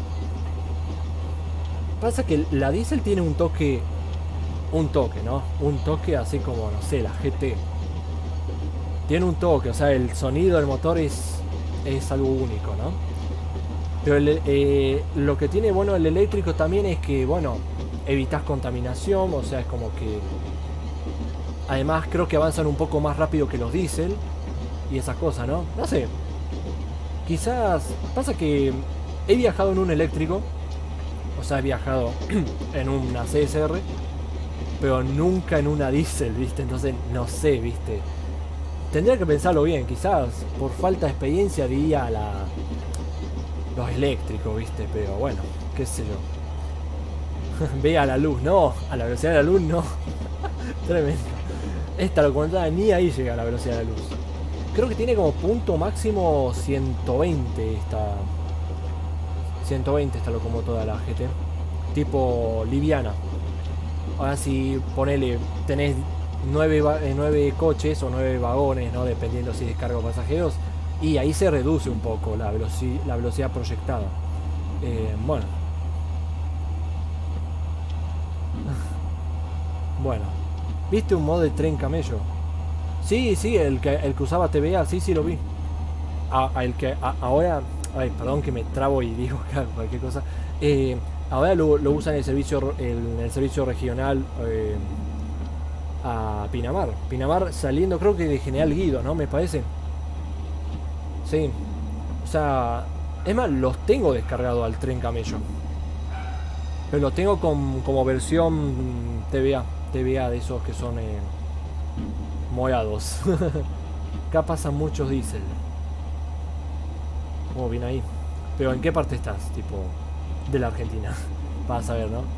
Speaker 1: Pasa que la diésel tiene un toque, ¿no? Un toque así como, no sé, la GT. Tiene un toque, o sea, el sonido del motor es algo único, ¿no? Pero lo que tiene bueno el eléctrico también es que, bueno, evitas contaminación, o sea, es como que... Además creo que avanzan un poco más rápido que los diésel y esas cosas, ¿no? No sé. Quizás... Pasa que he viajado en un eléctrico, o sea, he viajado en una CSR, pero nunca en una diésel, ¿viste? Entonces, no sé, ¿viste? Tendría que pensarlo bien, quizás por falta de experiencia diría los eléctricos, ¿viste? Pero bueno, qué sé yo. Ve a la luz, no, a la velocidad de la luz no. Tremendo. Esta locomotora ni ahí llega a la velocidad de la luz. Creo que tiene como punto máximo 120 esta 120 esta locomotora, la GT. Tipo liviana. Ahora si ponele, tenés 9 coches o 9 vagones, ¿no? Dependiendo si descarga pasajeros. Y ahí se reduce un poco la velocidad proyectada. Bueno. Bueno. ¿Viste un mod de tren camello? Sí, el que usaba TVA, sí lo vi. Ahora... Ay, perdón que me trabo y digo cualquier cosa. Ahora lo usan en el servicio regional a Pinamar. Pinamar saliendo creo que de General Guido, ¿no? Me parece. Sí. O sea... Es más, los tengo descargado al tren camello. Pero los tengo como versión TVA. TVA de esos que son morados. Acá pasan muchos diésel. Oh, bien ahí. Pero ¿en qué parte estás? Tipo, de la Argentina. Para saber, ¿no?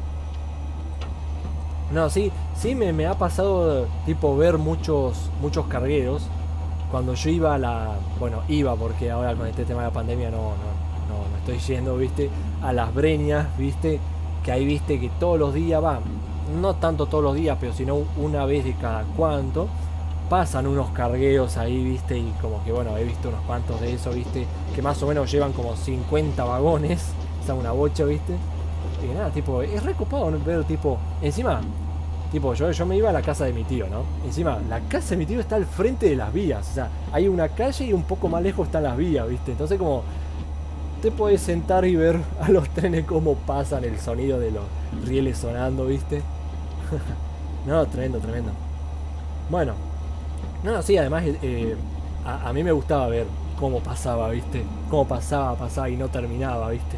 Speaker 1: No, sí me ha pasado tipo ver muchos cargueros. Cuando yo iba a la... Bueno, iba porque ahora con este tema de la pandemia no estoy yendo, ¿viste? A las Breñas, ¿viste? Que ahí, ¿viste? Que todos los días van. No tanto todos los días, pero sino una vez de cada cuánto. Pasan unos cargueros ahí, ¿viste? Y como que, bueno, he visto unos cuantos de eso, ¿viste? Que más o menos llevan como 50 vagones. O sea, una bocha, ¿viste? Y nada, tipo, es recopado ver, tipo... Encima, Tipo, yo me iba a la casa de mi tío, ¿no? Encima, la casa de mi tío está al frente de las vías. O sea, hay una calle y un poco más lejos están las vías, ¿viste? Entonces como te puedes sentar y ver a los trenes cómo pasan, el sonido de los rieles sonando, ¿viste? No, tremendo, tremendo. Bueno, no, sí, además a mí me gustaba ver cómo pasaba, ¿viste? Cómo pasaba y no terminaba, ¿viste?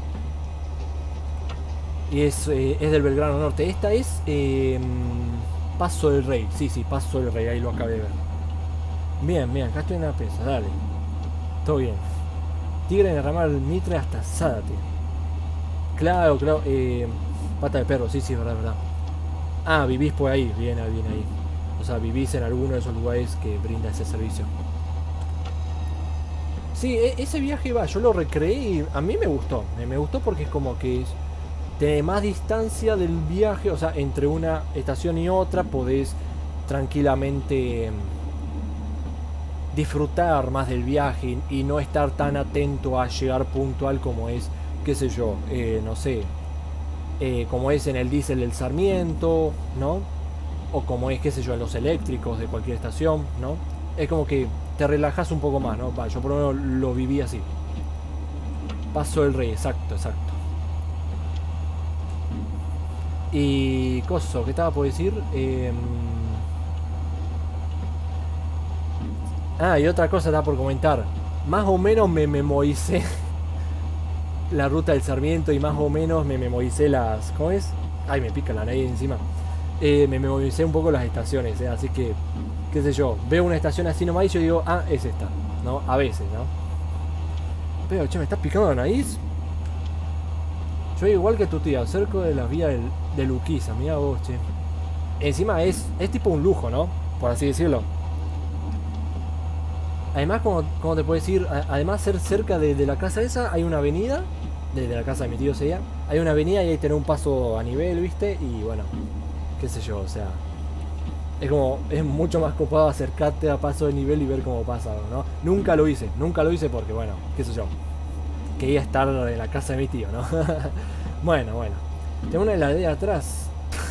Speaker 1: Y es del Belgrano Norte. Esta es Paso del Rey. Sí, sí, Paso del Rey, ahí lo acabé de ver. Bien, bien, acá estoy en la pesa, dale. Todo bien. Tigre en el ramal Mitre hasta Zárate. Claro, claro. Pata de perro, sí, sí, verdad, verdad. Ah, vivís por ahí, bien, bien ahí. O sea, vivís en alguno de esos lugares que brinda ese servicio. Sí, ese viaje va, yo lo recreé y a mí me gustó. Me gustó porque es como que tiene más distancia del viaje, o sea, entre una estación y otra podés tranquilamente disfrutar más del viaje y no estar tan atento a llegar puntual como es, qué sé yo, no sé, como es en el diésel del Sarmiento, ¿no? O como es, qué sé yo, en los eléctricos de cualquier estación, ¿no? Es como que te relajas un poco más, ¿no? Va, yo por lo menos lo viví así. Paso del Rey, exacto, exacto. Y coso, ¿qué estaba por decir? Y otra cosa estaba por comentar. Más o menos me memoricé la ruta del Sarmiento y más o menos me memoricé las... ¿Cómo es? Ay, me pica la nariz encima. Me memoricé un poco las estaciones, así que, qué sé yo, veo una estación así nomás y yo digo, ah, es esta, ¿no? A veces, ¿no? Pero, che, ¿me estás picando la nariz? Yo igual que tu tía, cerca de las vías de Luquiza, mira vos, che. Encima es tipo un lujo, ¿no? Por así decirlo. Además, como te puedes decir, además ser cerca de la casa esa, hay una avenida, desde la casa de mi tío sería, hay una avenida y ahí tenés un paso a nivel, ¿viste? Y bueno, qué sé yo, o sea, es mucho más copado acercarte a paso de nivel y ver cómo pasa, ¿no? Nunca lo hice porque, bueno, qué sé yo, quería estar en la casa de mi tío, ¿no? Bueno, bueno, tengo una heladera atrás.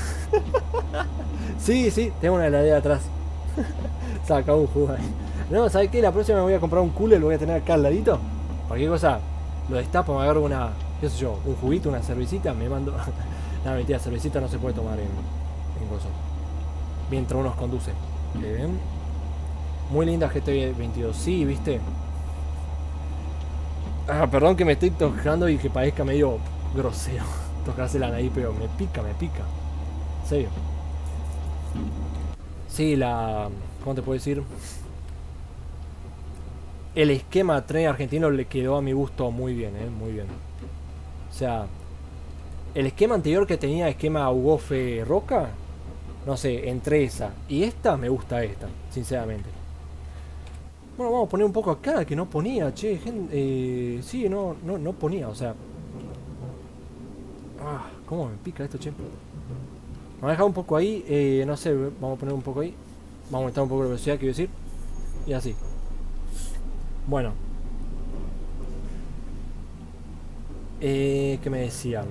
Speaker 1: Sí, sí, tengo una heladera atrás. Saca un jugo ahí. No, ¿sabes qué? La próxima me voy a comprar un cooler, lo voy a tener acá al ladito. Cualquier cosa, lo destapo, me agarro una, qué sé yo, un juguito, una cervecita, me mando... No, mentira, cervecita no se puede tomar en gozo. Mientras uno conduce. Muy linda GT 22, sí, ¿viste? Perdón que me estoy tocando y que parezca medio grosero tocársela ahí, pero me pica, me pica. En serio. Sí, ¿cómo te puedo decir? El esquema tren argentino le quedó a mi gusto muy bien, muy bien. O sea, el esquema anterior que tenía, esquema Ugofe Roca, no sé, entre esa y esta, me gusta esta, sinceramente. Bueno, vamos a poner un poco acá, que no ponía, che, gente, sí, no ponía, o sea. ¿Cómo me pica esto, che? Vamos a dejar un poco ahí, no sé, vamos a poner un poco ahí. Vamos a aumentar un poco la velocidad, quiero decir. Y así. Bueno. ¿Qué me decían?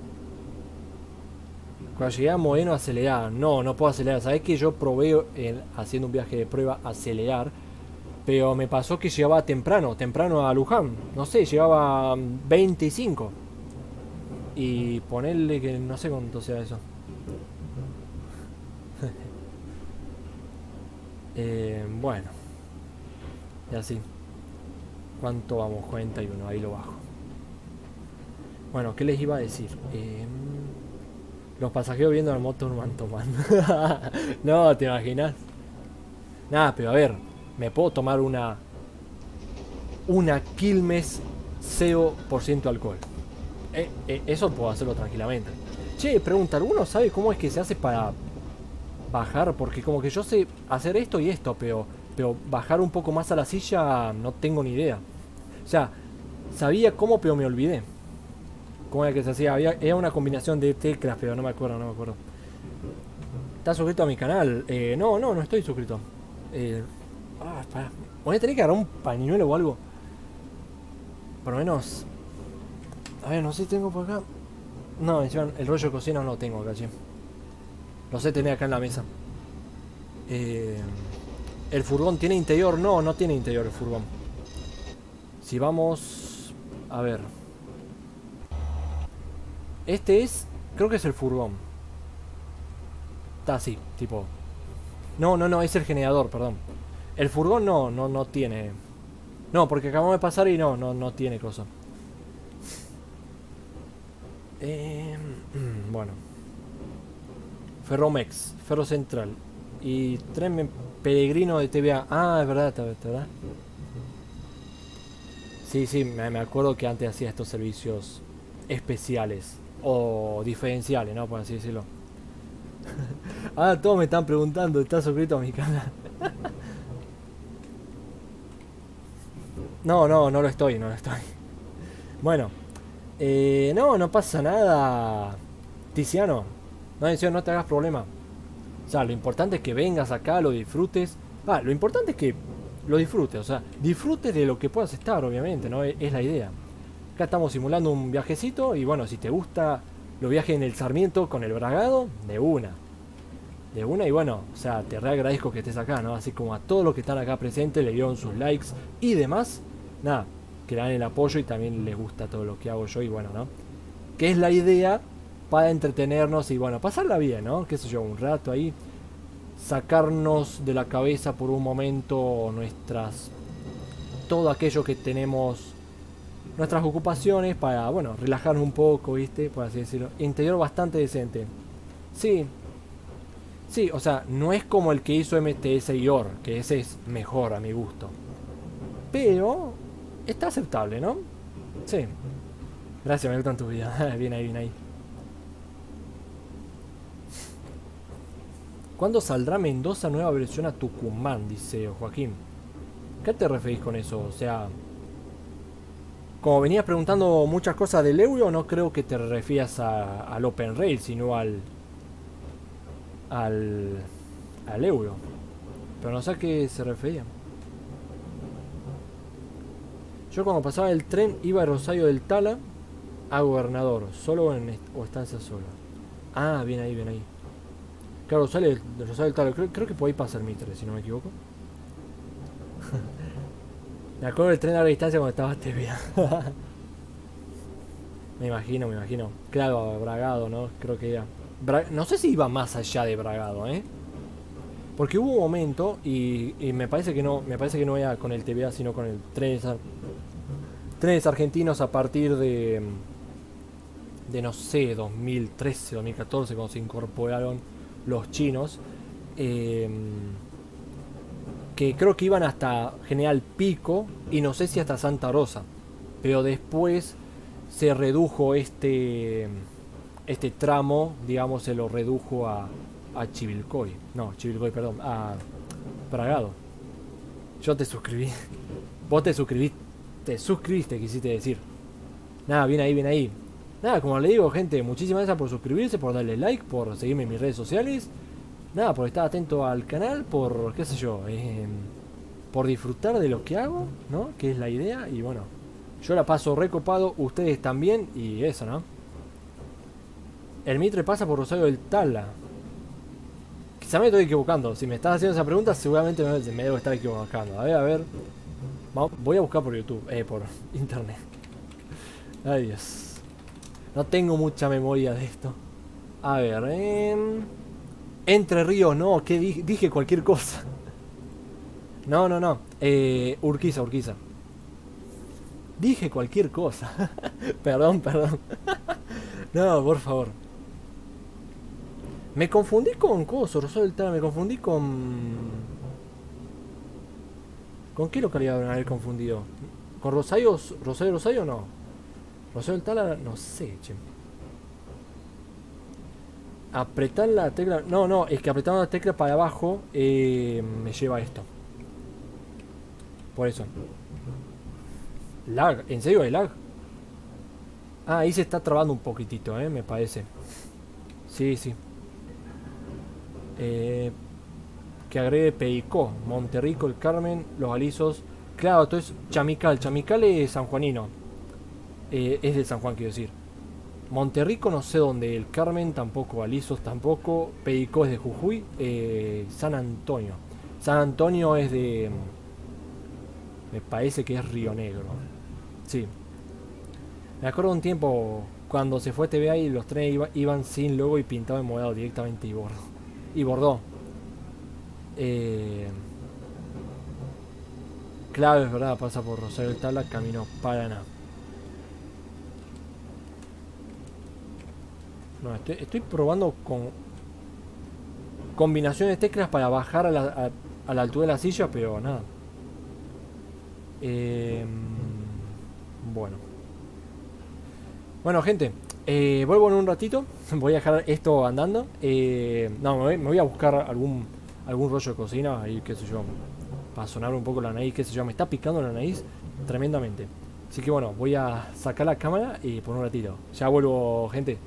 Speaker 1: Cuando llegué a Moreno acelerar. No puedo acelerar. Sabés que yo probé haciendo un viaje de prueba acelerar. Pero me pasó que llegaba temprano a Luján. No sé, llegaba 25. Y ponerle que no sé cuánto sea eso. Bueno. Y así. ¿Cuánto vamos? 41, ahí lo bajo. Bueno, ¿qué les iba a decir? Los pasajeros viendo la moto no van tomando. No, ¿te imaginas? Nada, pero a ver, me puedo tomar una Quilmes 0% alcohol. Eso puedo hacerlo tranquilamente. Che, pregunta, ¿alguno sabe cómo es que se hace para bajar? Porque como que yo sé hacer esto y esto, pero bajar un poco más a la silla no tengo ni idea. O sea, sabía cómo, pero me olvidé. ¿Cómo era que se hacía? Era una combinación de teclas, pero no me acuerdo. ¿Estás suscrito a mi canal? No estoy suscrito. Espera. Voy a tener que agarrar un pañuelo o algo. Por lo menos. A ver, no sé si tengo por acá. No, el rollo de cocina no lo tengo acá, che. Lo sé tener acá en la mesa. ¿El furgón tiene interior? No, no tiene interior el furgón. Si vamos... A ver. Este es... Creo que es el furgón. Está así, tipo... No, es el generador, perdón. El furgón no tiene... No, porque acabamos de pasar y no tiene cosa. Bueno. Ferromex, Ferro Central. Y tren peregrino de TVA. Ah, es verdad, ¿verdad? Sí, me acuerdo que antes hacía estos servicios especiales. O diferenciales, ¿no? Por así decirlo. Ah, todos me están preguntando, ¿estás suscrito a mi canal? No lo estoy, no lo estoy. Bueno, no pasa nada, Tiziano. No te hagas problema. O sea, lo importante es que vengas acá, lo disfrutes. Lo importante es que lo disfrutes, o sea, disfrutes de lo que puedas estar, obviamente, ¿no? Es la idea. Acá estamos simulando un viajecito y bueno, si te gusta los viajes en el Sarmiento con el Bragado, de una. De una y bueno, o sea, te re agradezco que estés acá, ¿no? Así como a todos los que están acá presentes, le dieron sus likes y demás. Nada, que le dan el apoyo y también les gusta todo lo que hago yo y bueno, ¿no? Que es la idea para entretenernos y bueno, pasarla bien, ¿no? Qué sé yo, un rato ahí. Sacarnos de la cabeza por un momento todo aquello que tenemos, nuestras ocupaciones para, bueno, relajarnos un poco, ¿viste? Por así decirlo. Interior bastante decente. Sí, o sea, no es como el que hizo MTS IOR, que ese es mejor a mi gusto. Pero está aceptable, ¿no? Sí. Gracias, me gustan tus videos. Bien ahí, bien ahí. ¿Cuándo saldrá Mendoza nueva versión a Tucumán? Dice Joaquín. ¿Qué te referís con eso? O sea, como venías preguntando muchas cosas del euro, no creo que te refieras al Open Rail, sino al euro. Pero no sé a qué se refería. Yo cuando pasaba el tren iba a Rosario del Tala a Gobernador, solo o estancia sola. Ah, bien ahí, bien ahí. Claro, sale de Rosario del Tala. Creo que por ahí pasa el Mitre, si no me equivoco. Me acuerdo del tren a larga distancia cuando estaba TV. me imagino. Claro, Bragado, ¿no? Creo que era. No sé si iba más allá de Bragado, ¿eh? Porque hubo un momento y me parece que no era con el TVA, sino con el trenes argentinos a partir de no sé, 2013, 2014, cuando se incorporaron los chinos, que creo que iban hasta General Pico y no sé si hasta Santa Rosa, pero después se redujo este tramo, digamos, se lo redujo a Chivilcoy. No, Chivilcoy, perdón, a Bragado. Yo te suscribí. Vos te suscribiste, quisiste decir. Nada, bien ahí, bien ahí. Nada, como le digo, gente, muchísimas gracias por suscribirse, por darle like, por seguirme en mis redes sociales. Nada, por estar atento al canal, por, qué sé yo, por disfrutar de lo que hago, ¿no? Que es la idea, y bueno, yo la paso recopado, ustedes también, y eso, ¿no? El Mitre pasa por Rosario del Tala. Quizá me estoy equivocando. Si me estás haciendo esa pregunta, seguramente me debo estar equivocando. A ver. Voy a buscar por YouTube. Por internet. Ay, Dios. No tengo mucha memoria de esto. A ver. Entre Ríos, no. ¿Qué dije? Cualquier cosa. No. Urquiza. Dije cualquier cosa. Perdón. No, por favor. Me confundí con Coso, Rosario del Tala, me confundí con... ¿Con qué localidad me haber confundido? ¿Con Rosario o no? Rosario del Tala, no sé, che. Apretar la tecla... No, es que apretando la tecla para abajo me lleva a esto. Por eso. Lag, ¿en serio hay lag? Ah, ahí se está trabando un poquitito, me parece. Sí. Que agregue Peicó, Monterrico, el Carmen, Los Alisos. Claro, entonces Chamical es sanjuanino. Es de San Juan, quiero decir. Monterrico no sé dónde. El Carmen tampoco. Alisos tampoco. Peicó es de Jujuy. San Antonio. San Antonio es de... Me parece que es Río Negro. Sí. Me acuerdo un tiempo cuando se fue TVA y los trenes iban sin logo y pintado en morado directamente y bordó. Claro, es verdad, pasa por Rosario del Tala, camino Paraná. No, estoy probando con combinaciones de teclas para bajar a la altura de la silla, pero nada. Bueno. Bueno, gente, vuelvo en un ratito. Voy a dejar esto andando. No, me voy a buscar algún rollo de cocina ahí, qué sé yo, para sonar un poco la nariz, qué sé yo. Me está picando la nariz tremendamente. Así que bueno, voy a sacar la cámara y por un ratito. Ya vuelvo, gente.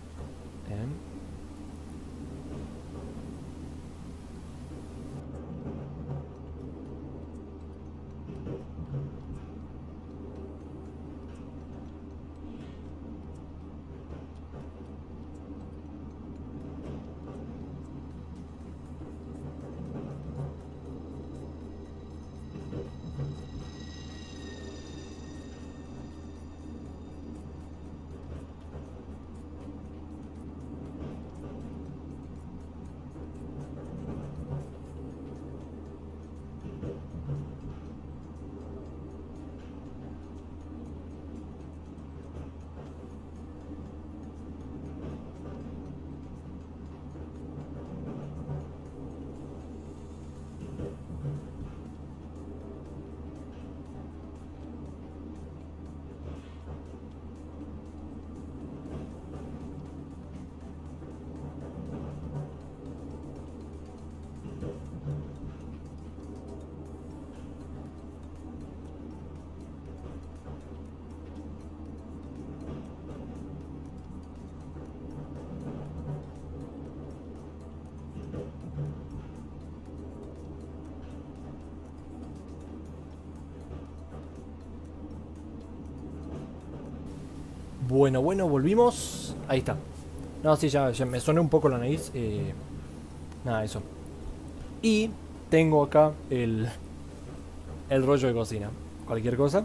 Speaker 1: Bueno, volvimos. Ahí está. No, sí, ya me soné un poco la nariz. Nada, eso. Y tengo acá el rollo de cocina. Cualquier cosa.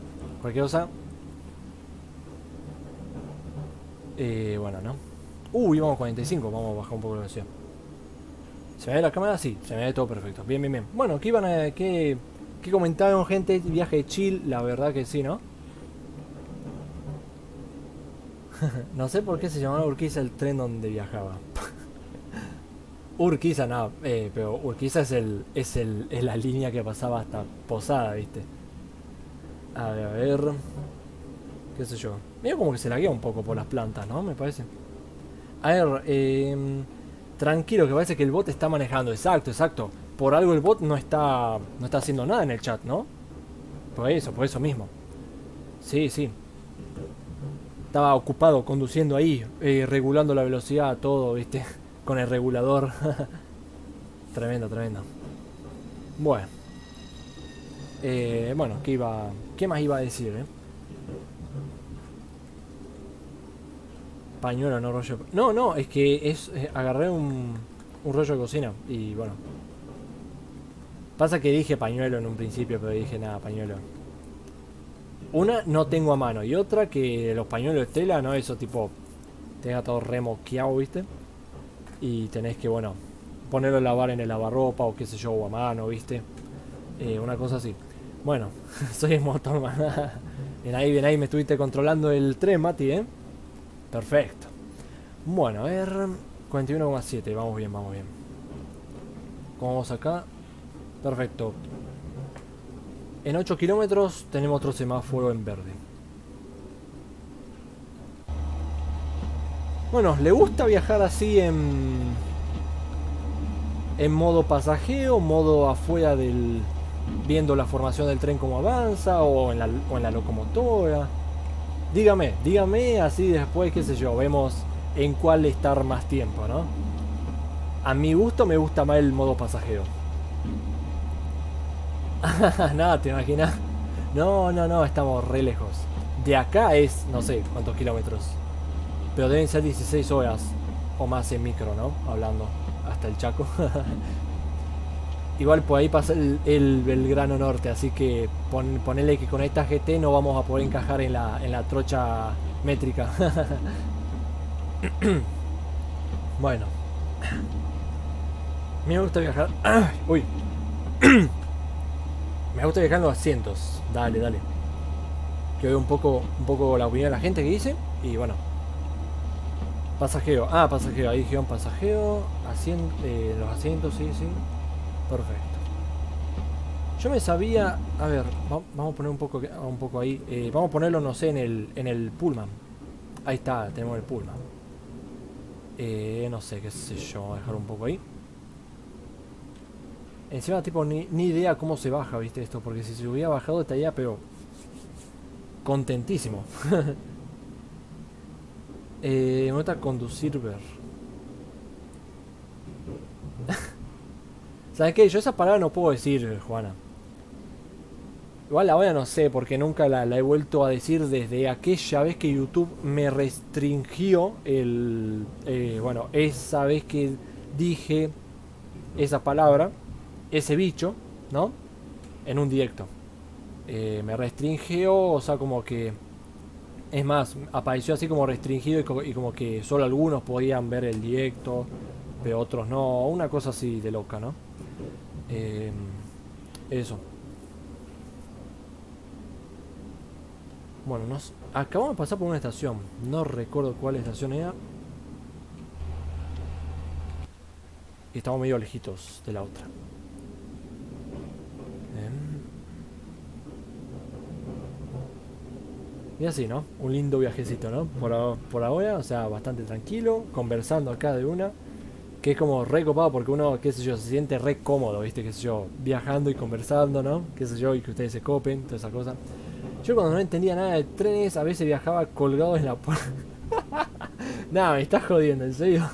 Speaker 1: Bueno, ¿no? Uy, vamos 45. Vamos a bajar un poco la velocidad. ¿Se me ve la cámara? Sí, se me ve todo perfecto. Bien. Bueno, ¿qué comentaron, gente? Viaje de chill, la verdad que sí, ¿no? No sé por qué se llamaba Urquiza el tren donde viajaba. Urquiza, no, pero Urquiza es la línea que pasaba hasta Posada, ¿viste? A ver, qué sé yo. Medio como que se laguea un poco por las plantas, ¿no? Me parece. A ver, tranquilo, que parece que el bot está manejando. Exacto. Por algo el bot no está haciendo nada en el chat, ¿no? Por eso mismo. Sí. Estaba ocupado conduciendo ahí, regulando la velocidad, todo, ¿viste? Con el regulador. Tremendo. Bueno. Bueno, ¿qué más iba a decir, Pañuelo, no rollo. No, es que agarré un rollo de cocina y bueno. Pasa que dije pañuelo en un principio, pero dije nada, pañuelo. Una, no tengo a mano. Y otra, que los pañuelos de tela, ¿no? Eso tipo, tenga todo remoqueado, ¿viste? Y tenés que, bueno, ponerlo a lavar en el lavarropa o qué sé yo, o a mano, ¿viste? Una cosa así. Bueno, soy motorman. Bien ahí me estuviste controlando el tren, Mati, ¿eh? Perfecto. Bueno, a ver, 41,7, vamos bien. ¿Cómo vamos acá? Perfecto. En 8 kilómetros tenemos otro semáforo en verde. Bueno, ¿le gusta viajar así en modo pasajero, modo afuera del... viendo la formación del tren como avanza, o en la locomotora? Dígame, así después, qué sé yo, vemos en cuál estar más tiempo, ¿no? A mi gusto me gusta más el modo pasajero. Nada, ¿te imaginas? No, estamos re lejos. De acá es, no sé, cuántos kilómetros. Pero deben ser 16 horas o más en micro, ¿no? Hablando hasta el Chaco. Igual por ahí pasa el Belgrano Norte, así que ponele que con esta GT no vamos a poder encajar en la trocha métrica. Bueno, me gusta viajar. Uy, me gusta viajar en los asientos. Dale, dale. Que veo un poco la opinión de la gente que dice. Y bueno, pasajero. Ah, pasajero. Ahí dijeron pasajero. Los asientos, sí, sí. Perfecto. Yo me sabía. A ver, vamos a poner un poco ahí. Vamos a ponerlo, no sé, en el Pullman. Ahí está, tenemos el Pullman. No sé, qué sé yo. Voy a dejar un poco ahí. Encima, tipo, ni idea cómo se baja, viste, esto. Porque si se hubiera bajado estaría, pero contentísimo. Me gusta conducir, ver. ¿Sabes qué? Yo esa palabra no puedo decir, Juana. Igual ahora no sé, porque nunca la he vuelto a decir desde aquella vez que YouTube me restringió bueno, esa vez que dije esa palabra, ese bicho, ¿no? En un directo. Me restringió, o sea, como que... Es más, apareció así como restringido y como que solo algunos podían ver el directo, pero otros no. Una cosa así de loca, ¿no? Eso. Bueno, acabamos de pasar por una estación. No recuerdo cuál estación era. Y estamos medio lejitos de la otra. Y así, ¿no? Un lindo viajecito, ¿no? Por ahora, o sea, bastante tranquilo. Conversando acá de una. Que es como re copado porque uno, qué sé yo, se siente re cómodo, ¿viste? Qué sé yo, viajando y conversando, ¿no? Qué sé yo, y que ustedes se copen, toda esa cosa. Yo cuando no entendía nada de trenes, a veces viajaba colgado en la puerta. Nada, me estás jodiendo, ¿en serio?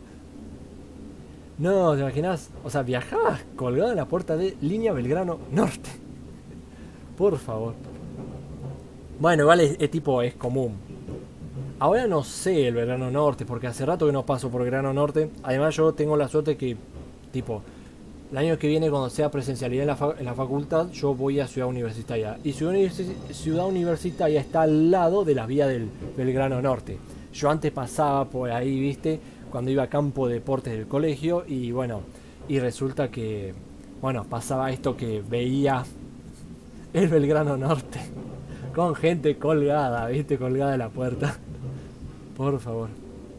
Speaker 1: No, ¿te imaginas? O sea, viajabas colgado en la puerta de Línea Belgrano Norte. Por favor. Bueno, igual es tipo, es común. Ahora no sé el Belgrano Norte, porque hace rato que no paso por Belgrano Norte. Además yo tengo la suerte que, tipo, el año que viene cuando sea presencialidad en la facultad, yo voy a Ciudad Universitaria. Y Ciudad Universitaria está al lado de las vías del Belgrano Norte. Yo antes pasaba por ahí, viste, cuando iba a campo de deportes del colegio. Y bueno, y resulta que, bueno, pasaba esto que veía el Belgrano Norte. Con gente colgada, viste, colgada de la puerta. Por favor.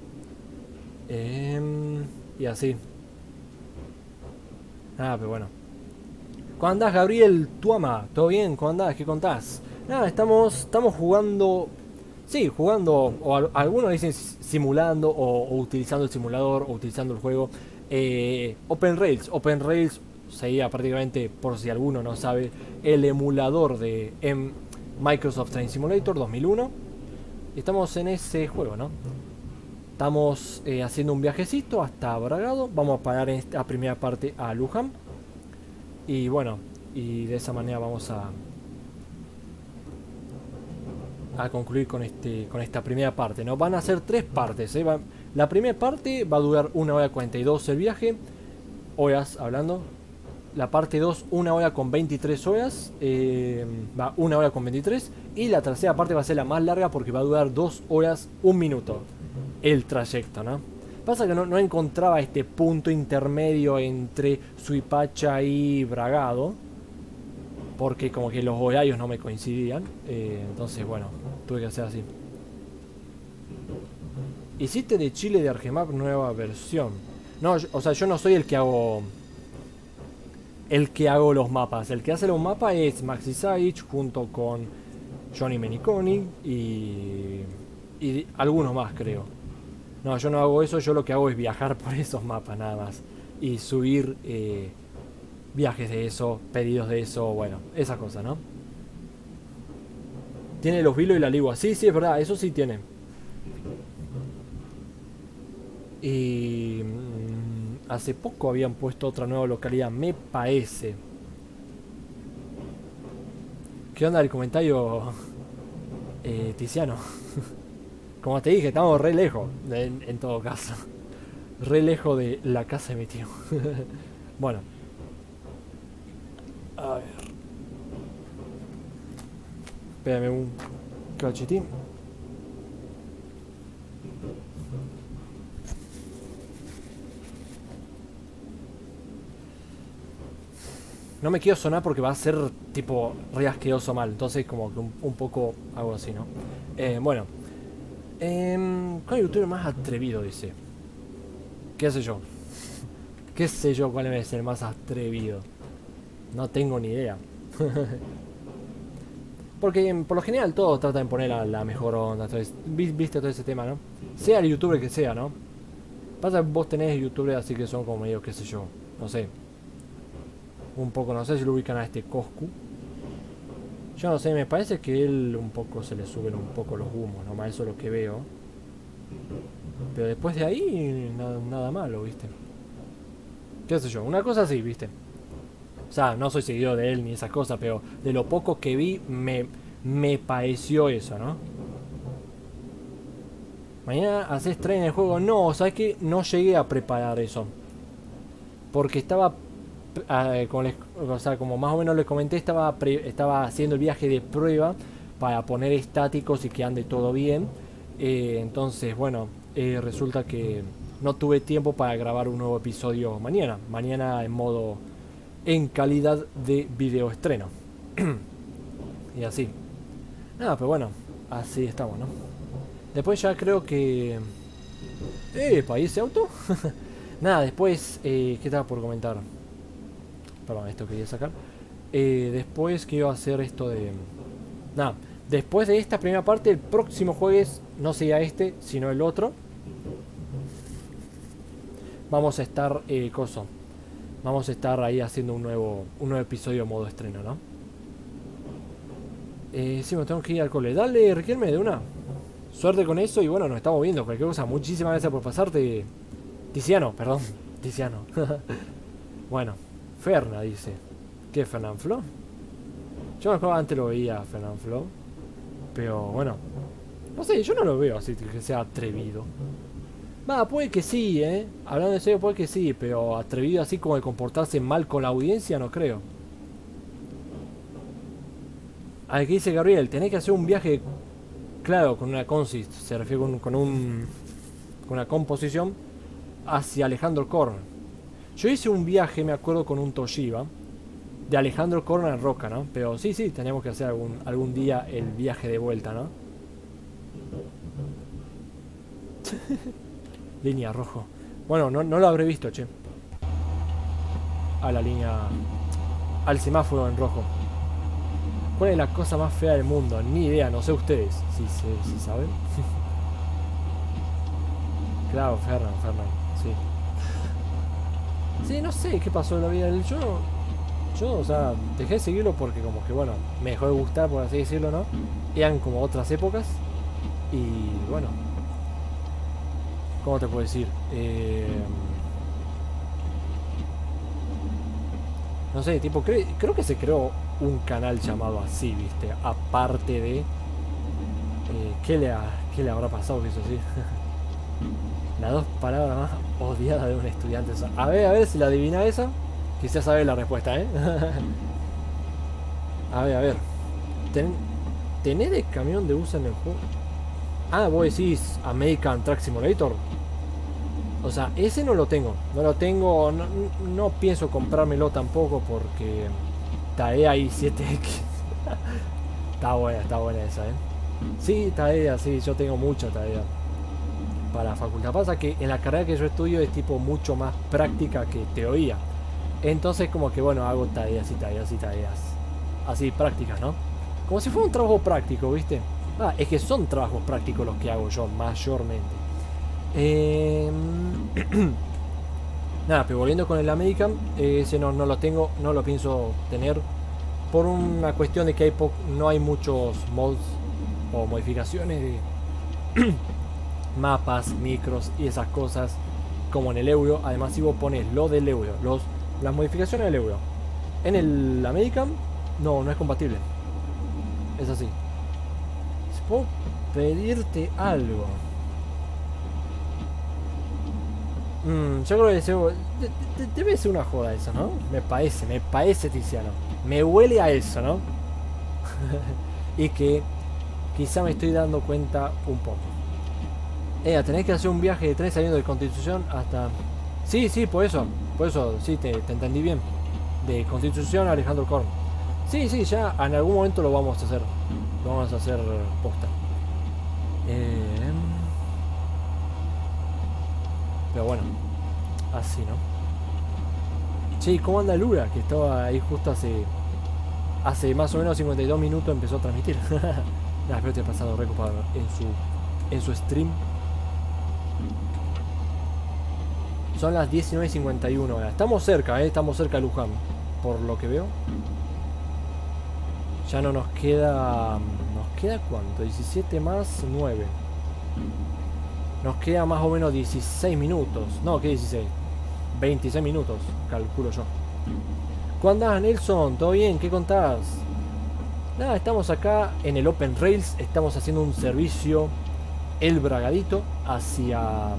Speaker 1: Y así. Ah, pero bueno. ¿Cómo andás, Gabriel Tuama? ¿Todo bien? ¿Cómo andás? ¿Qué contás? Nada, estamos jugando... Sí, jugando, o algunos dicen simulando, o utilizando el simulador, o utilizando el juego. Open Rails sería prácticamente, por si alguno no sabe, el emulador de Microsoft Train Simulator 2001. Estamos en ese juego, ¿no? Estamos haciendo un viajecito hasta Bragado. Vamos a parar en esta primera parte a Luján. Y bueno, y de esa manera vamos a concluir con esta primera parte, ¿no? Van a ser 3 partes, ¿eh? La primera parte va a durar 1 hora 42 el viaje. Horas hablando. La parte 2, 1 hora con 23 horas. Va 1 hora con 23. Y la tercera parte va a ser la más larga porque va a durar 2 horas 1 minuto. El trayecto, ¿no? Pasa que no encontraba este punto intermedio entre Suipacha y Bragado. Porque como que los horarios no me coincidían. Entonces, bueno, tuve que hacer así. Hiciste de Chile de Argemap nueva versión. No, o sea, yo no soy el que hago los mapas. El que hace los mapas es Maxi Saich junto con Johnny Meniconi y algunos más, creo. No, yo no hago eso. Yo lo que hago es viajar por esos mapas nada más y subir viajes de eso, pedidos de eso, bueno, esa cosa, ¿no? Tiene los Vilo y la Ligua. Sí, es verdad, eso sí tiene. Y hace poco habían puesto otra nueva localidad, me parece. ¿Qué onda el comentario, Tiziano? Como te dije, estamos re lejos, en todo caso. Re lejos de la casa de mi tío. Bueno. A ver. Espérame un cachitín. No me quiero sonar porque va a ser tipo re asqueroso mal. Entonces como que un poco algo así, ¿no? Bueno. ¿Cuál youtuber más atrevido? Dice. ¿Qué sé yo? ¿Qué sé yo cuál es el más atrevido? No tengo ni idea. Porque por lo general todos tratan de poner la mejor onda. Entonces, viste todo ese tema, ¿no? Sea el youtuber que sea, ¿no? Pasa que vos tenés youtubers así que son como medio, qué sé yo. No sé. Un poco, no sé si lo ubican a este Coscu. Yo no sé, me parece que él un poco se le suben un poco los humos, nomás eso es lo que veo. Pero después de ahí, nada malo, ¿viste? Qué sé yo, una cosa así, ¿viste? O sea, no soy seguidor de él ni esas cosas, pero de lo poco que vi, me pareció eso, ¿no? Mañana haces tren en el juego. No, ¿sabes qué? No llegué a preparar eso. Porque estaba... o sea, como más o menos les comenté, estaba haciendo el viaje de prueba para poner estáticos y que ande todo bien. Entonces, bueno, resulta que no tuve tiempo para grabar un nuevo episodio mañana. Mañana en modo... en calidad de video estreno. Y así. Nada, pero bueno, así estamos, ¿no? Después ya creo que... ¿para ese auto? Nada, después... ¿qué estaba por comentar? Perdón, esto quería sacar. Después que iba a hacer esto de... Nada, después de esta primera parte, el próximo jueves, no sería este, sino el otro. Vamos a estar... Vamos a estar ahí haciendo un nuevo episodio modo estreno, ¿no? Sí, me tengo que ir al cole. Dale, Riquelme, de una. Suerte con eso y bueno, nos estamos viendo. Cualquier cosa, muchísimas gracias por pasarte. Tiziano, perdón. Tiziano. Bueno, Ferna dice. ¿Qué, Fernanfloo? Yo mejor antes lo veía Fernanfloo. Pero bueno. No sé, yo no lo veo así que sea atrevido. Va, puede que sí, hablando de serio, puede que sí, pero atrevido así como de comportarse mal con la audiencia, no creo. A ver, ¿qué dice Gabriel? Tenés que hacer un viaje, claro, con una consist, se refiere con una composición hacia Alejandro Korn. Yo hice un viaje, me acuerdo, con un Toshiba de Alejandro Korn a Roca, ¿no? Pero sí, teníamos que hacer algún día el viaje de vuelta, ¿no? Línea rojo. Bueno, no lo habré visto, che. A la línea... Al semáforo en rojo. ¿Cuál es la cosa más fea del mundo? Ni idea, no sé ustedes. Si saben. Claro, Fernan, sí. Sí, no sé qué pasó en la vida del... Yo, o sea, dejé de seguirlo porque como que, bueno, me dejó de gustar, por así decirlo, ¿no? Eran como otras épocas. Y, bueno... ¿Cómo te puedo decir? No sé, tipo, creo que se creó un canal llamado así, ¿viste? Aparte de... ¿qué le habrá pasado que eso sí? Las dos palabras más odiadas de un estudiante. A ver si la adivina esa. Quizás sabe la respuesta, ¿eh? A ver. ¿Tenés de camión de uso en el juego? Ah, vos decís American Truck Simulator. O sea, ese no lo tengo. No pienso comprármelo tampoco porque Tadea i7X. Está buena esa, Sí, Tadea, sí, yo tengo mucha Tadea para la facultad. Pasa que en la carrera que yo estudio es tipo mucho más práctica que teoría. Entonces como que bueno, hago tareas. Así prácticas, ¿no? Como si fuera un trabajo práctico, ¿viste? Es que son trabajos prácticos los que hago yo, mayormente. Nada, pero volviendo con el American, ese no lo tengo, no lo pienso tener. Por una cuestión de que no hay muchos mods o modificaciones de mapas, micros y esas cosas como en el Euro. Además, si vos pones lo del Euro, las modificaciones del Euro en el American, no es compatible. Es así. pedirte algo. Yo creo que debe ser una joda eso, ¿no? Me parece, Tiziano. Me huele a eso, ¿no? Y que quizá me estoy dando cuenta un poco. Tenés que hacer un viaje de tren saliendo de Constitución hasta... Sí, por eso, sí, te entendí bien. De Constitución a Alejandro Korn. Sí, ya en algún momento lo vamos a hacer. Lo vamos a hacer posta. Pero bueno, así, ¿no? Che, ¿cómo anda Lura? Que estaba ahí justo hace más o menos 52 minutos empezó a transmitir. Nada, espero que te haya pasado recopado en su stream. Son las 19:51 horas. Estamos cerca, estamos cerca de Luján, por lo que veo. Ya no nos queda... ¿Nos queda cuánto? 17 más 9. Nos queda más o menos 16 minutos. No, ¿qué 16? 26 minutos, calculo yo. ¿Cómo andás, Nelson? ¿Todo bien? ¿Qué contás? Nada, estamos acá en el Open Rails. Estamos haciendo un servicio El Bragadito hacia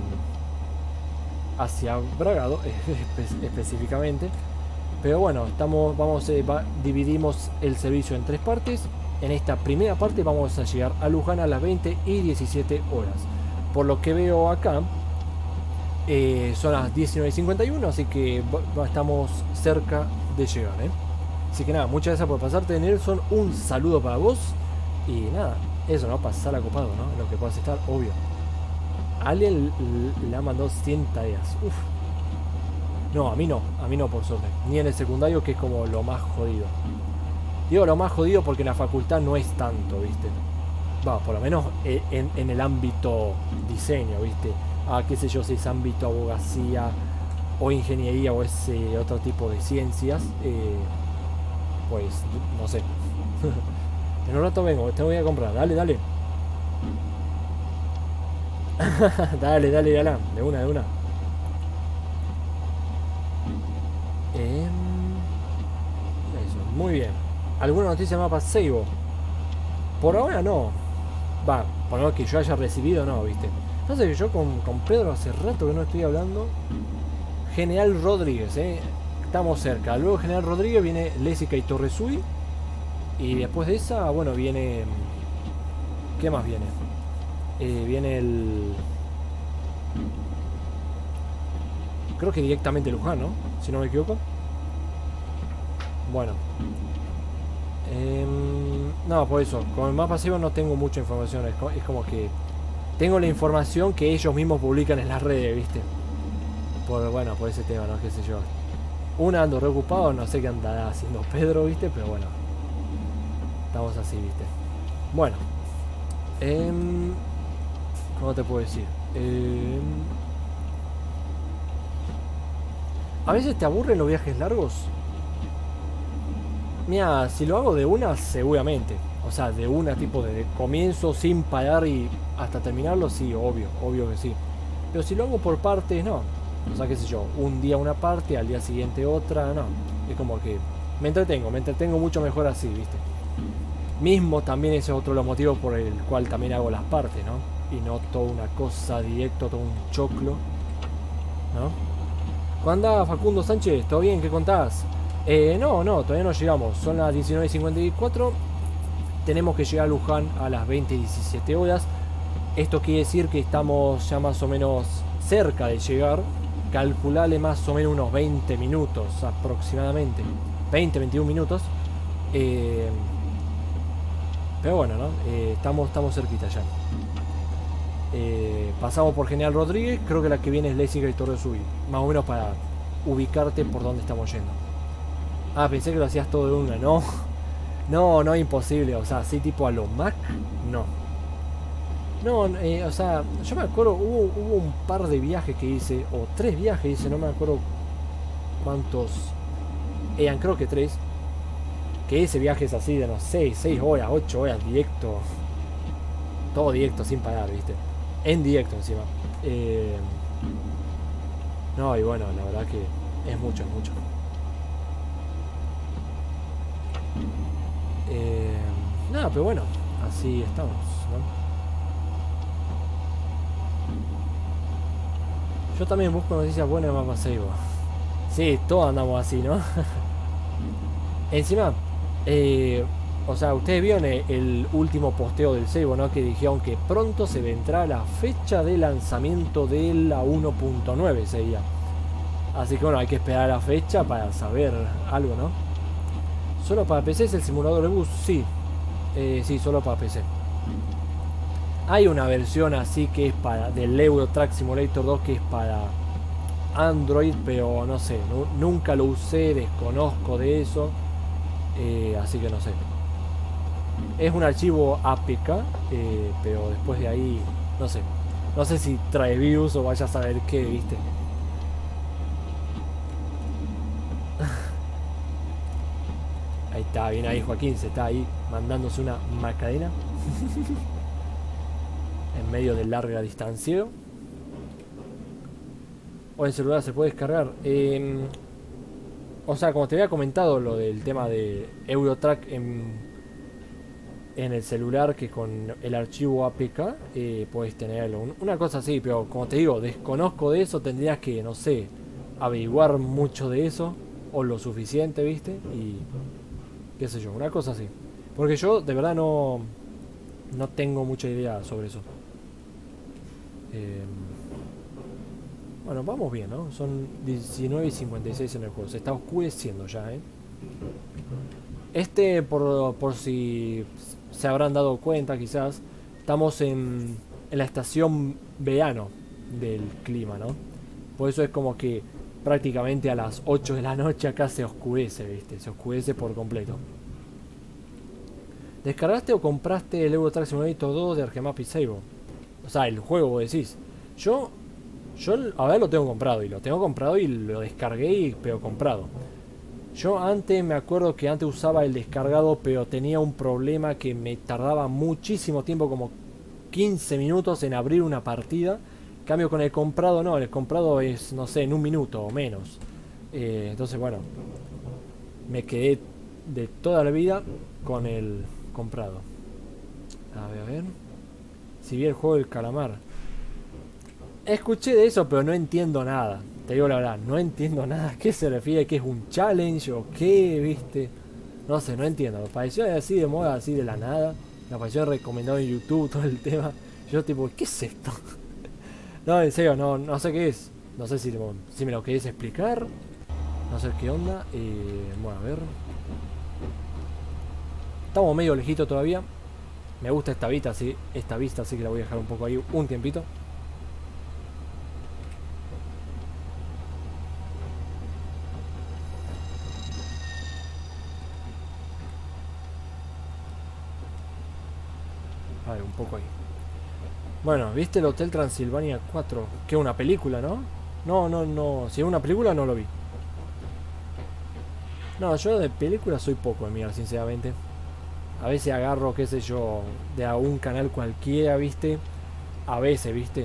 Speaker 1: Bragado específicamente. Pero bueno, dividimos el servicio en 3 partes. En esta primera parte vamos a llegar a Luján a las 20:17 horas. Por lo que veo acá, son las 19:51, así que estamos cerca de llegar, Así que nada, muchas gracias por pasarte, Nelson. Un saludo para vos. Y nada, eso, ¿no? Pasar acopado, ¿no? Lo que puedas estar, obvio. Alguien le ha mandado 100 tareas. Uf. No, a mí no, por suerte. Ni en el secundario, que es como lo más jodido. Digo lo más jodido porque en la facultad no es tanto, ¿viste? Va, por lo menos en el ámbito diseño, ¿viste? Qué sé yo, si es ámbito abogacía o ingeniería o ese otro tipo de ciencias, pues no sé. En un rato vengo, te voy a comprar, dale. dale, de una. Eso, muy bien. ¿Alguna noticia más para Seibo? Por ahora no. Va, por lo que yo haya recibido, no, ¿viste? Pasa que yo con Pedro hace rato que no estoy hablando. General Rodríguez, estamos cerca. Luego General Rodríguez viene Lésica y Torresui. Y después de esa, bueno, viene... ¿Qué más viene? Viene el... Creo que directamente Luján, ¿no? Si no me equivoco. Bueno. No, por eso. Con el mapa pasivo no tengo mucha información. Es como que... Tengo la información que ellos mismos publican en las redes, ¿viste? Por ese tema, ¿no? Qué sé yo. Ando reocupado, no sé qué andará haciendo Pedro, ¿viste? Pero bueno. Estamos así, ¿viste? Bueno. ¿Cómo te puedo decir? A veces te aburren los viajes largos. Mira, si lo hago de una, seguramente. O sea, de una tipo de comienzo sin parar y hasta terminarlo, sí, obvio que sí. Pero si lo hago por partes, no. O sea, qué sé yo, un día una parte, al día siguiente otra, no. Es como que me entretengo mucho mejor así, ¿viste? Mismo también ese es otro de los motivos por el cual también hago las partes, ¿no? Y no toda una cosa directo, todo un choclo, ¿no? ¿Cómo andás, Facundo Sánchez? ¿Todo bien? ¿Qué contás? No, todavía no llegamos. Son las 19:54. Tenemos que llegar a Luján a las 20:17 horas. Esto quiere decir que estamos ya más o menos cerca de llegar. Calculale más o menos unos 20 minutos aproximadamente. 20-21 minutos. Pero bueno, ¿no? Estamos cerquita ya. Pasamos por General Rodríguez. Creo que la que viene es Lésica y Torresui. Más o menos para ubicarte por dónde estamos yendo. Pensé que lo hacías todo de una. No, imposible. O sea, así tipo a lo Mac, no. No, o sea, yo me acuerdo, hubo un par de viajes que hice, o 3 viajes hice, no me acuerdo cuántos eran, creo que 3. Que ese viaje es así de, no sé, 6 horas, 8 horas, directo. Todo directo, sin parar, ¿viste? En directo encima. No, y bueno, la verdad que es mucho. Nada, pero bueno, así estamos, ¿no? Yo también busco noticias buenas de Mapa Seibo. Sí, todos andamos así, ¿no? Encima, o sea, ustedes vieron el último posteo del Seibo, ¿no? Que dijeron que pronto se vendrá la fecha de lanzamiento de la 1.9 sería. Así que bueno, hay que esperar la fecha para saber algo, ¿no? ¿Solo para PC es el simulador de bus? Sí. Sí, solo para PC. Hay una versión así que es para del Euro Truck Simulator 2 que es para Android, pero no sé, nunca lo usé, desconozco de eso, así que no sé. Es un archivo APK, pero después de ahí, no sé. No sé si trae virus o vaya a saber qué, ¿viste? Ahí está, bien ahí Joaquín, se está ahí mandándose una macadena. En medio de larga distancia. O en celular se puede descargar. O sea, como te había comentado lo del tema de Eurotrack en el celular, que con el archivo APK puedes tenerlo. Una cosa así, pero como te digo, desconozco de eso, tendrías que, no sé, averiguar mucho de eso, o lo suficiente, ¿viste? Y qué sé yo, una cosa así. Porque yo de verdad no tengo mucha idea sobre eso. Bueno, vamos bien, ¿no? Son 19:56 en el juego. Se está oscureciendo ya, ¿eh? Por si se habrán dado cuenta, quizás, estamos en la estación verano del clima, ¿no? Por eso es como que prácticamente a las 8 de la noche acá se oscurece, ¿viste? Se oscurece por completo. ¿Descargaste o compraste el Euro Truck Simulator 2 de Argemap y Seibo? O sea, el juego, vos decís. Yo a ver, lo tengo comprado. Y lo tengo comprado y lo descargué, pero comprado. Yo antes, me acuerdo que antes usaba el descargado, pero tenía un problema que me tardaba muchísimo tiempo, como 15 minutos en abrir una partida. En cambio con el comprado no, el comprado es, no sé, en un minuto o menos. Entonces, bueno, me quedé de toda la vida con el comprado. A ver. Si vi el juego del calamar. Escuché de eso, pero no entiendo nada. Te digo la verdad, no entiendo nada. ¿A qué se refiere? ¿Qué es un challenge o qué? ¿Viste? No sé, no entiendo. Me pareció así de moda, así de la nada. Me pareció recomendado en YouTube todo el tema. Yo tipo, ¿qué es esto? No, en serio, no sé qué es. No sé si me lo querés explicar. No sé qué onda. Bueno, a ver. Estamos medio lejito todavía. Me gusta esta vista, sí. Esta vista, así que la voy a dejar un poco ahí un tiempito. A ver, un poco ahí. Bueno, ¿viste el Hotel Transilvania 4? Que es una película, ¿no? No. Si es una película, no lo vi. No, yo de películas soy poco de mirar, sinceramente. A veces agarro, qué sé yo, de algún canal cualquiera, ¿viste? A veces, ¿viste?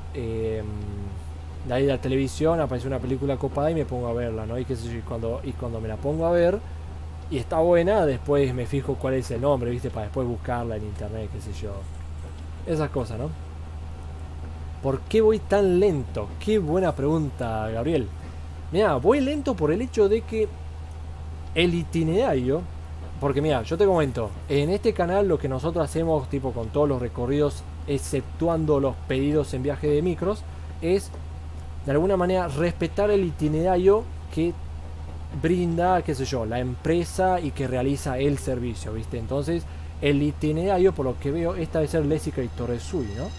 Speaker 1: De ahí de la televisión aparece una película copada y me pongo a verla, ¿no? Y qué sé yo, y cuando me la pongo a ver y está buena, después me fijo cuál es el nombre, ¿viste? Para después buscarla en internet, qué sé yo. Esas cosas, ¿no? ¿Por qué voy tan lento? Qué buena pregunta, Gabriel. Mira, voy lento por el hecho de que el itinerario... Porque mira, yo te comento, en este canal lo que nosotros hacemos, tipo con todos los recorridos, exceptuando los pedidos en viaje de micros, es de alguna manera respetar el itinerario que brinda, qué sé yo, la empresa y que realiza el servicio, ¿viste? Entonces, el itinerario, por lo que veo, esta debe ser Lésica y Torresui, ¿no?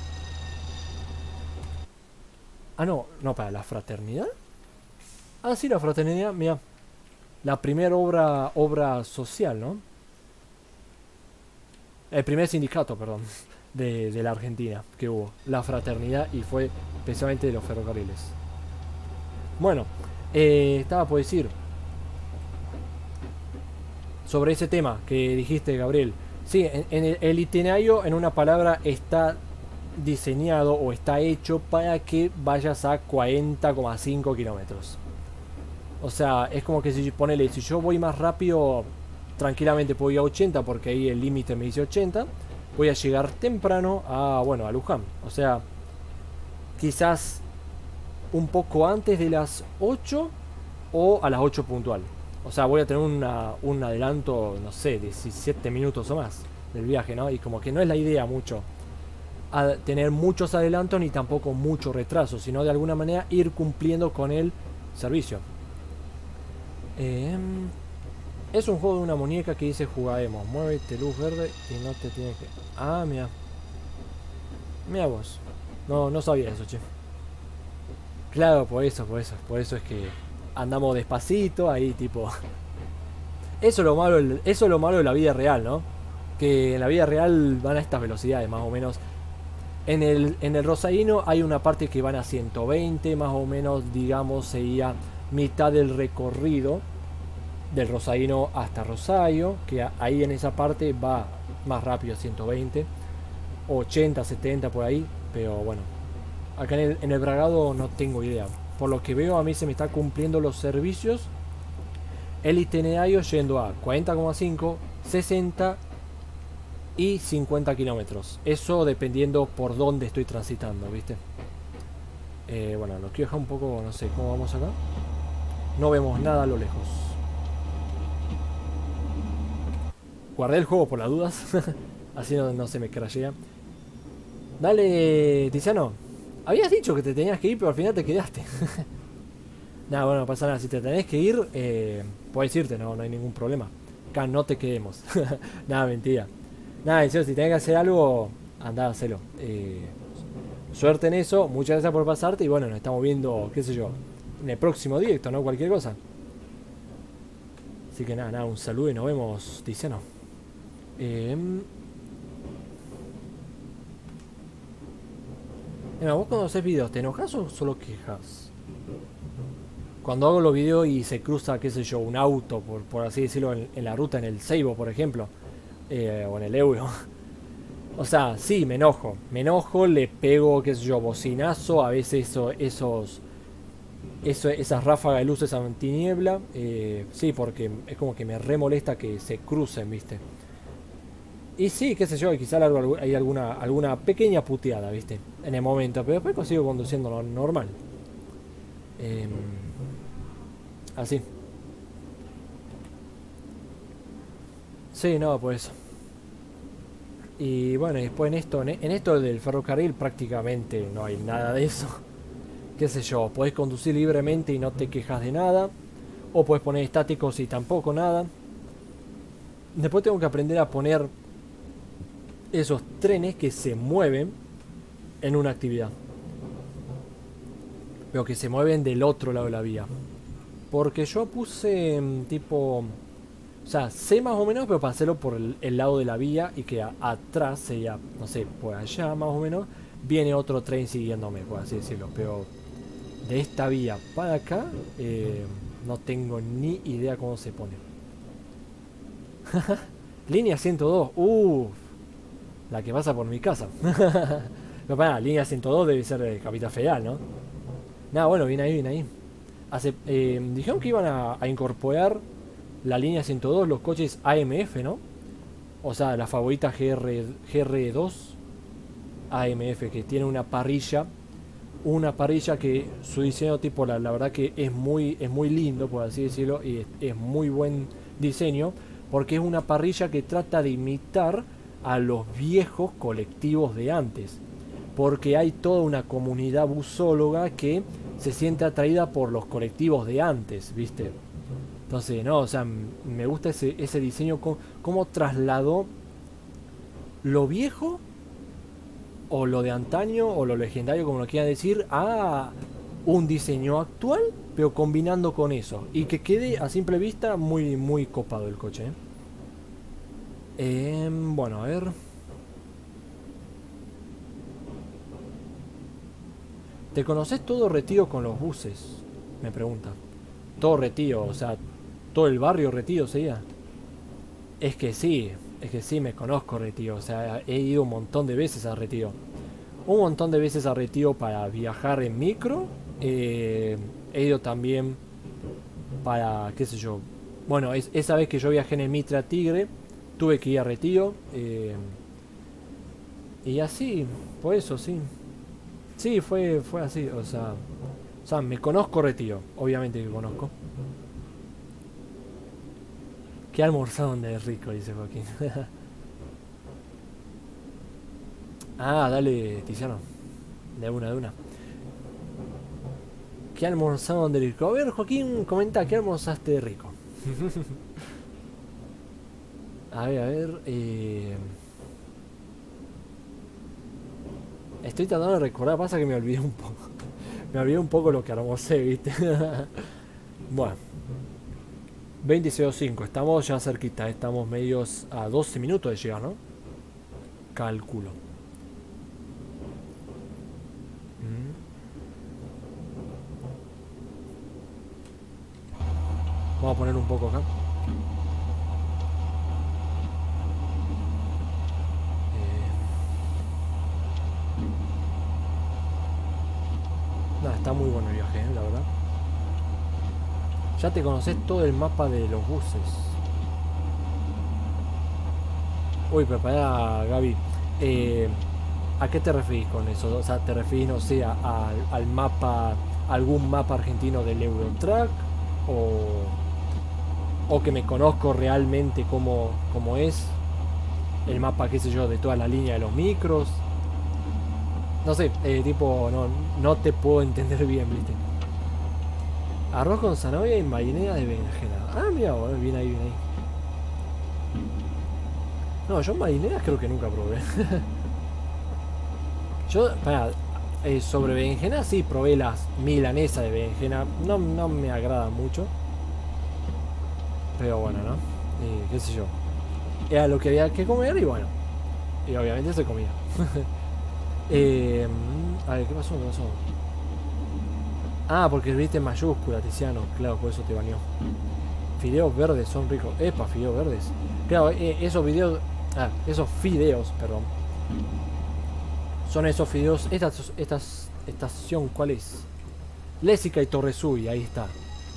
Speaker 1: Ah, no, para la fraternidad. Ah, sí, la fraternidad, mira. La primera obra social, ¿no? El primer sindicato, perdón, de la Argentina que hubo. La fraternidad, y fue precisamente de los ferrocarriles. Bueno, estaba por decir sobre ese tema que dijiste, Gabriel. Sí, en el itinerario, en una palabra, está diseñado o está hecho para que vayas a 40,5 kilómetros. O sea, es como que si ponele, si yo voy más rápido, tranquilamente puedo ir a 80 porque ahí el límite me dice 80. Voy a llegar temprano a, bueno, a Luján. O sea, quizás un poco antes de las 8 o a las 8 puntual. O sea, voy a tener un adelanto, no sé, 17 minutos o más del viaje, ¿no? Y como que no es la idea mucho tener muchos adelantos ni tampoco mucho retraso, sino de alguna manera ir cumpliendo con el servicio. Es un juego de una muñeca que dice jugaremos. Muévete, luz verde y no te tiene que... Ah, mira. Mira vos. No sabía eso, che. Claro, por eso es que andamos despacito, ahí tipo... Eso es lo malo de la vida real, ¿no? Que en la vida real van a estas velocidades, más o menos. En el Rosarino hay una parte que van a 120, más o menos, digamos, sería mitad del recorrido del Rosarino hasta Rosario, que ahí en esa parte va más rápido, 120, 80, 70 por ahí, pero bueno, acá en el Bragado no tengo idea. Por lo que veo, a mí se me está cumpliendo los servicios, el itinerario yendo a 40,5, 60 y 50 kilómetros. Eso dependiendo por dónde estoy transitando, ¿viste? Bueno, lo quiero dejar un poco, no sé, ¿cómo vamos acá? No vemos nada a lo lejos. Guardé el juego por las dudas. Así no se me crashea. Dale, Tiziano. Habías dicho que te tenías que ir, pero al final te quedaste. Nada, bueno, no pasa nada. Si te tenés que ir, puedes irte, no hay ningún problema. Acá no te quedemos. Nada, mentira. Nada, en serio, si tenés que hacer algo, andá a hacerlo. Suerte en eso, muchas gracias por pasarte. Y bueno, nos estamos viendo, qué sé yo, en el próximo directo, ¿no? Cualquier cosa. Así que nada, un saludo y nos vemos, Tiziano. Vos cuando haces videos, ¿te enojas o solo quejas? Cuando hago los videos y se cruza, qué sé yo, un auto, por así decirlo, en la ruta, en el Seibo, por ejemplo, o en el Euro. O sea, sí, me enojo, le pego, qué sé yo, bocinazo, a veces esas ráfagas de luces antiniebla, sí, porque es como que me remolesta que se crucen, ¿viste? Y sí, qué sé yo, quizá hay alguna pequeña puteada, ¿viste? En el momento, pero después sigo conduciendo normal. Así. Sí, no, pues. Y bueno, y después en esto del ferrocarril prácticamente no hay nada de eso. Qué sé yo, podés conducir libremente y no te quejas de nada. O podés poner estáticos y tampoco nada. Después tengo que aprender a poner esos trenes que se mueven en una actividad, pero que se mueven del otro lado de la vía. Porque yo puse tipo... O sea, sé más o menos, pero para hacerlo por el lado de la vía y que atrás sería, no sé, por allá más o menos, viene otro tren siguiéndome, por así decirlo. Pero de esta vía para acá, no tengo ni idea cómo se pone. Línea 102, la que pasa por mi casa. Pero para, línea 102 debe ser de Capital Federal, ¿no? Nada, bueno, viene ahí. Dijeron que iban a incorporar la línea 102, los coches AMF, ¿no? O sea, la favorita GR2 AMF, que tiene una parrilla que su diseño tipo, la verdad que es muy lindo, por así decirlo, y es muy buen diseño, porque es una parrilla que trata de imitar a los viejos colectivos de antes, porque hay toda una comunidad busóloga que se siente atraída por los colectivos de antes, ¿viste? Entonces, no, o sea, me gusta ese diseño, cómo trasladó lo viejo o lo de antaño o lo legendario, como lo quieran decir, a un diseño actual, pero combinando con eso y que quede a simple vista muy copado el coche, bueno, a ver. ¿Te conoces todo Retiro con los buses? Me pregunta. Todo Retiro, o sea, todo el barrio Retiro sería. Es que sí me conozco Retiro, o sea, he ido un montón de veces a Retiro. Un montón de veces a Retiro para viajar en micro. He ido también para, qué sé yo. Bueno, esa vez que yo viajé en el Mitra Tigre, tuve que ir a Retiro. Y así, por eso, sí. Sí, fue así, o sea, sea, me conozco Retiro. Obviamente que conozco. ¿Qué almorzaron de rico? Dice Joaquín. Ah, dale, Tiziano. De una. ¿Qué almorzaron de rico? A ver, Joaquín, comenta, ¿qué almorzaste de rico? A ver. Estoy tratando de recordar, pasa que me olvidé un poco. Me olvidé un poco lo que almorcé, ¿viste? Bueno. 26:05, estamos ya cerquita, estamos medios a 12 minutos de llegar, ¿no? Cálculo. Vamos a poner un poco acá. Nada, está muy bueno el viaje, la verdad. Ya te conoces todo el mapa de los buses. Uy, pero pará, Gaby. ¿A qué te referís con eso? O sea, ¿te referís, no sé, al mapa, algún mapa argentino del Eurotrack? ¿O que me conozco realmente cómo es el mapa, qué sé yo, de toda la línea de los micros? No sé, tipo, no te puedo entender bien, ¿viste? Arroz con zanahoria y marinera de berenjena. Ah, mira, bueno, viene ahí. No, yo marineras creo que nunca probé. Yo, sobre berenjena sí probé las milanesas de berenjena. No me agrada mucho. Pero bueno, ¿no? Qué sé yo. Era lo que había que comer y bueno. Y obviamente se comía. A ver, ¿qué pasó? Ah, porque viste en mayúscula, Tiziano. Claro, por eso te baneó. Fideos verdes son ricos. Epa, fideos verdes. Claro, esos fideos, perdón. Son esos fideos. Esta estación, ¿cuál es? Lésica y Torresui, ahí está.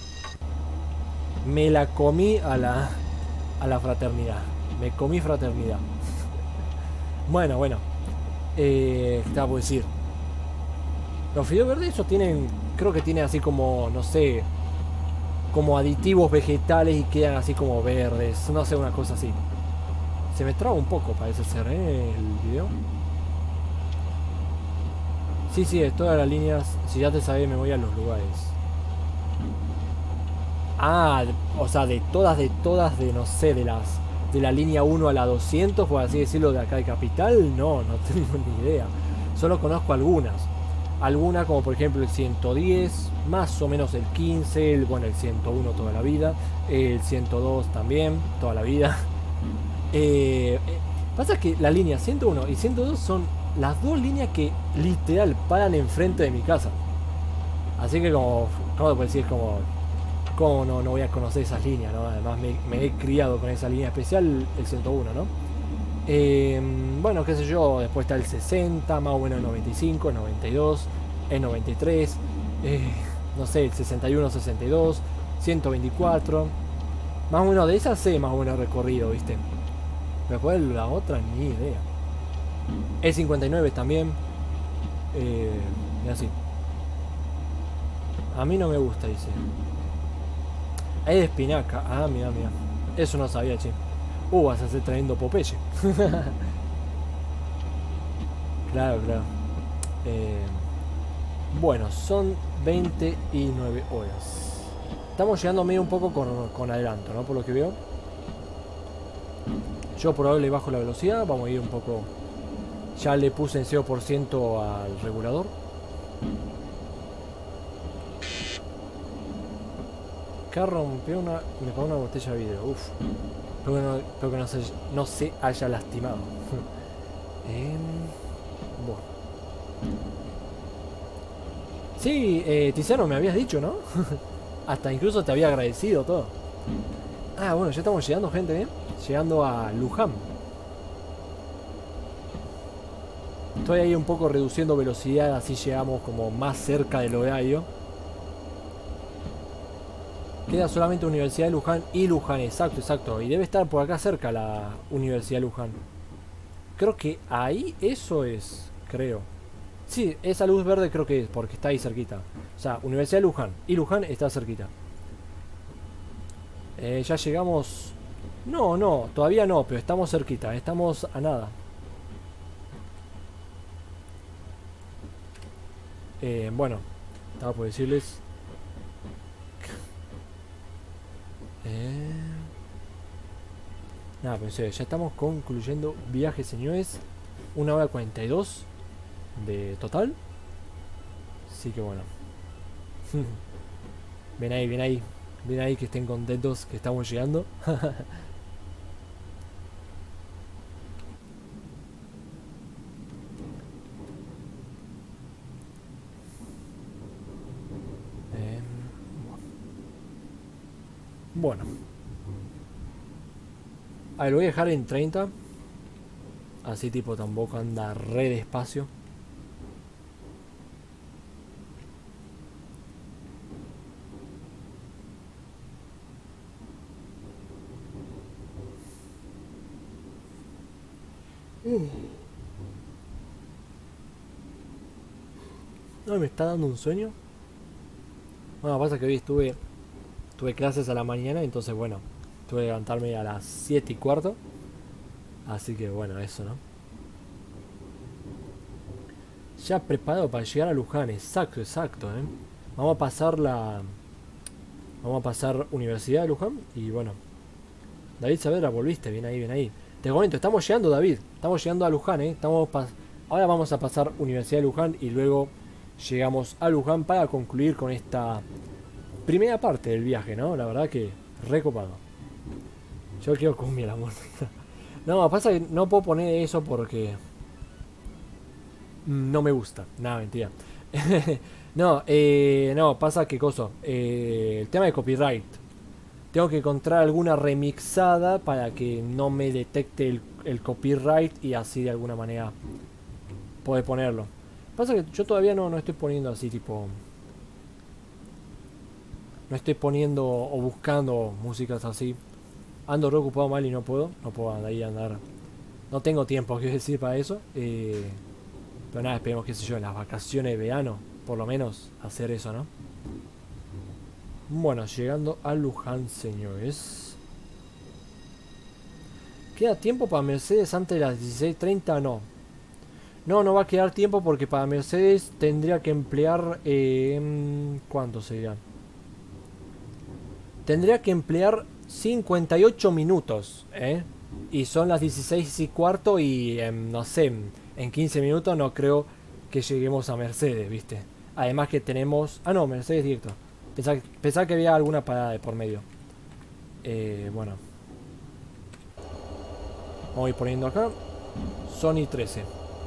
Speaker 1: Me la comí a la fraternidad. Me comí fraternidad. Bueno. ¿Qué te puedo decir? Los fideos verdes, esos tienen. Creo que tienen así como, no sé, como aditivos vegetales y quedan así como verdes. No sé, una cosa así. Se me traba un poco, parece ser, el video. Sí, de todas las líneas. Si ya te sabes, me voy a los lugares. Ah, o sea, de todas, no sé, de la línea 1 a la 200, por así decirlo, de acá de Capital, no tengo ni idea. Solo conozco algunas. Algunas como por ejemplo el 110, más o menos el 15, el 101 toda la vida, el 102 también, toda la vida. Pasa que la línea 101 y 102 son las dos líneas que literal paran enfrente de mi casa. Así que ¿cómo te puedo decir? ¿Cómo no voy a conocer esas líneas, ¿no? Además me he criado con esa línea especial, el 101, ¿no? Bueno, qué sé yo, después está el 60, más o menos el 95, el 92, el 93, no sé, el 61, 62, 124. Más o menos de esas sé más o menos recorrido, ¿viste? Después la otra, ni idea. El 59 también. Y así. A mí no me gusta, dice. Hay de espinaca. Ah, mira. Eso no sabía, che. Vas a hacer trayendo Popeye. Claro. Bueno, son 29 horas. Estamos llegando medio un poco con adelanto, ¿no? Por lo que veo. Yo por ahora le bajo la velocidad. Vamos a ir un poco. Ya le puse en 0% al regulador. Acá rompió me pagó una botella de vidrio. Uf. Espero que no se haya lastimado. Bueno. Sí, Tiziano, me habías dicho, ¿no? Hasta incluso te había agradecido todo. Ah, bueno, ya estamos llegando, gente, ¿eh? Llegando a Luján. Estoy ahí un poco reduciendo velocidad, así llegamos como más cerca del horario. Queda solamente Universidad de Luján y Luján, exacto. Y debe estar por acá cerca la Universidad de Luján. Creo que ahí eso es, creo. Sí, esa luz verde creo que es, porque está ahí cerquita. O sea, Universidad de Luján. Y Luján está cerquita. Ya llegamos... No, no, todavía no, pero estamos cerquita. Estamos a nada. Bueno, estaba por decirles... Nada, pensé, ya estamos concluyendo viaje, señores. 1 hora 42 de total. Así que bueno. Ven ahí, ven ahí. Ven ahí que estén contentos que estamos llegando. Bueno. A ver, lo voy a dejar en 30. Así tipo tampoco anda re despacio. No, me está dando un sueño. Bueno, pasa que hoy tuve clases a la mañana, entonces bueno, tuve que levantarme a las 7:15. Así que bueno, eso, ¿no? Ya preparado para llegar a Luján, exacto, exacto, ¿eh? Vamos a pasar Vamos a pasar Universidad de Luján y bueno. David Saavedra, volviste, bien ahí, bien ahí. Te comento, estamos llegando, David. Estamos llegando a Luján, ¿eh? Ahora vamos a pasar Universidad de Luján y luego llegamos a Luján para concluir con esta primera parte del viaje, ¿no? La verdad que recopado. Yo quiero cumbia, la amor. No, pasa que no puedo poner eso porque no me gusta. Nada, mentira. No, no, pasa que coso. El tema de copyright. Tengo que encontrar alguna remixada para que no me detecte el copyright y así de alguna manera poder ponerlo. Pasa que yo todavía no estoy poniendo así tipo... No estoy poniendo o buscando músicas así. Ando re ocupado mal y no puedo ahí andar. No tengo tiempo, quiero decir, para eso. Pero nada, esperemos, qué sé yo, en las vacaciones de verano, por lo menos, hacer eso, ¿no? Bueno, llegando a Luján, señores. ¿Queda tiempo para Mercedes antes de las 16:30? No. No va a quedar tiempo porque para Mercedes tendría que emplear... ¿cuánto sería? Tendría que emplear 58 minutos, ¿eh? Y son las 16:15 y no sé, en 15 minutos no creo que lleguemos a Mercedes, ¿viste? Además que tenemos... Ah, no, Mercedes directo. Pensaba que había alguna parada de por medio. Bueno. Vamos a ir poniendo acá. Sony 13.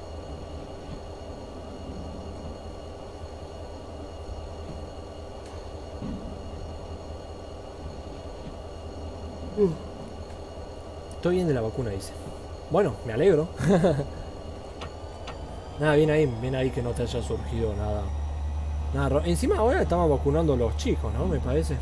Speaker 1: Estoy bien de la vacuna, dice. Bueno, me alegro. Nada, bien ahí que no te haya surgido nada. Encima ahora estamos vacunando a los chicos, ¿no? Me parece.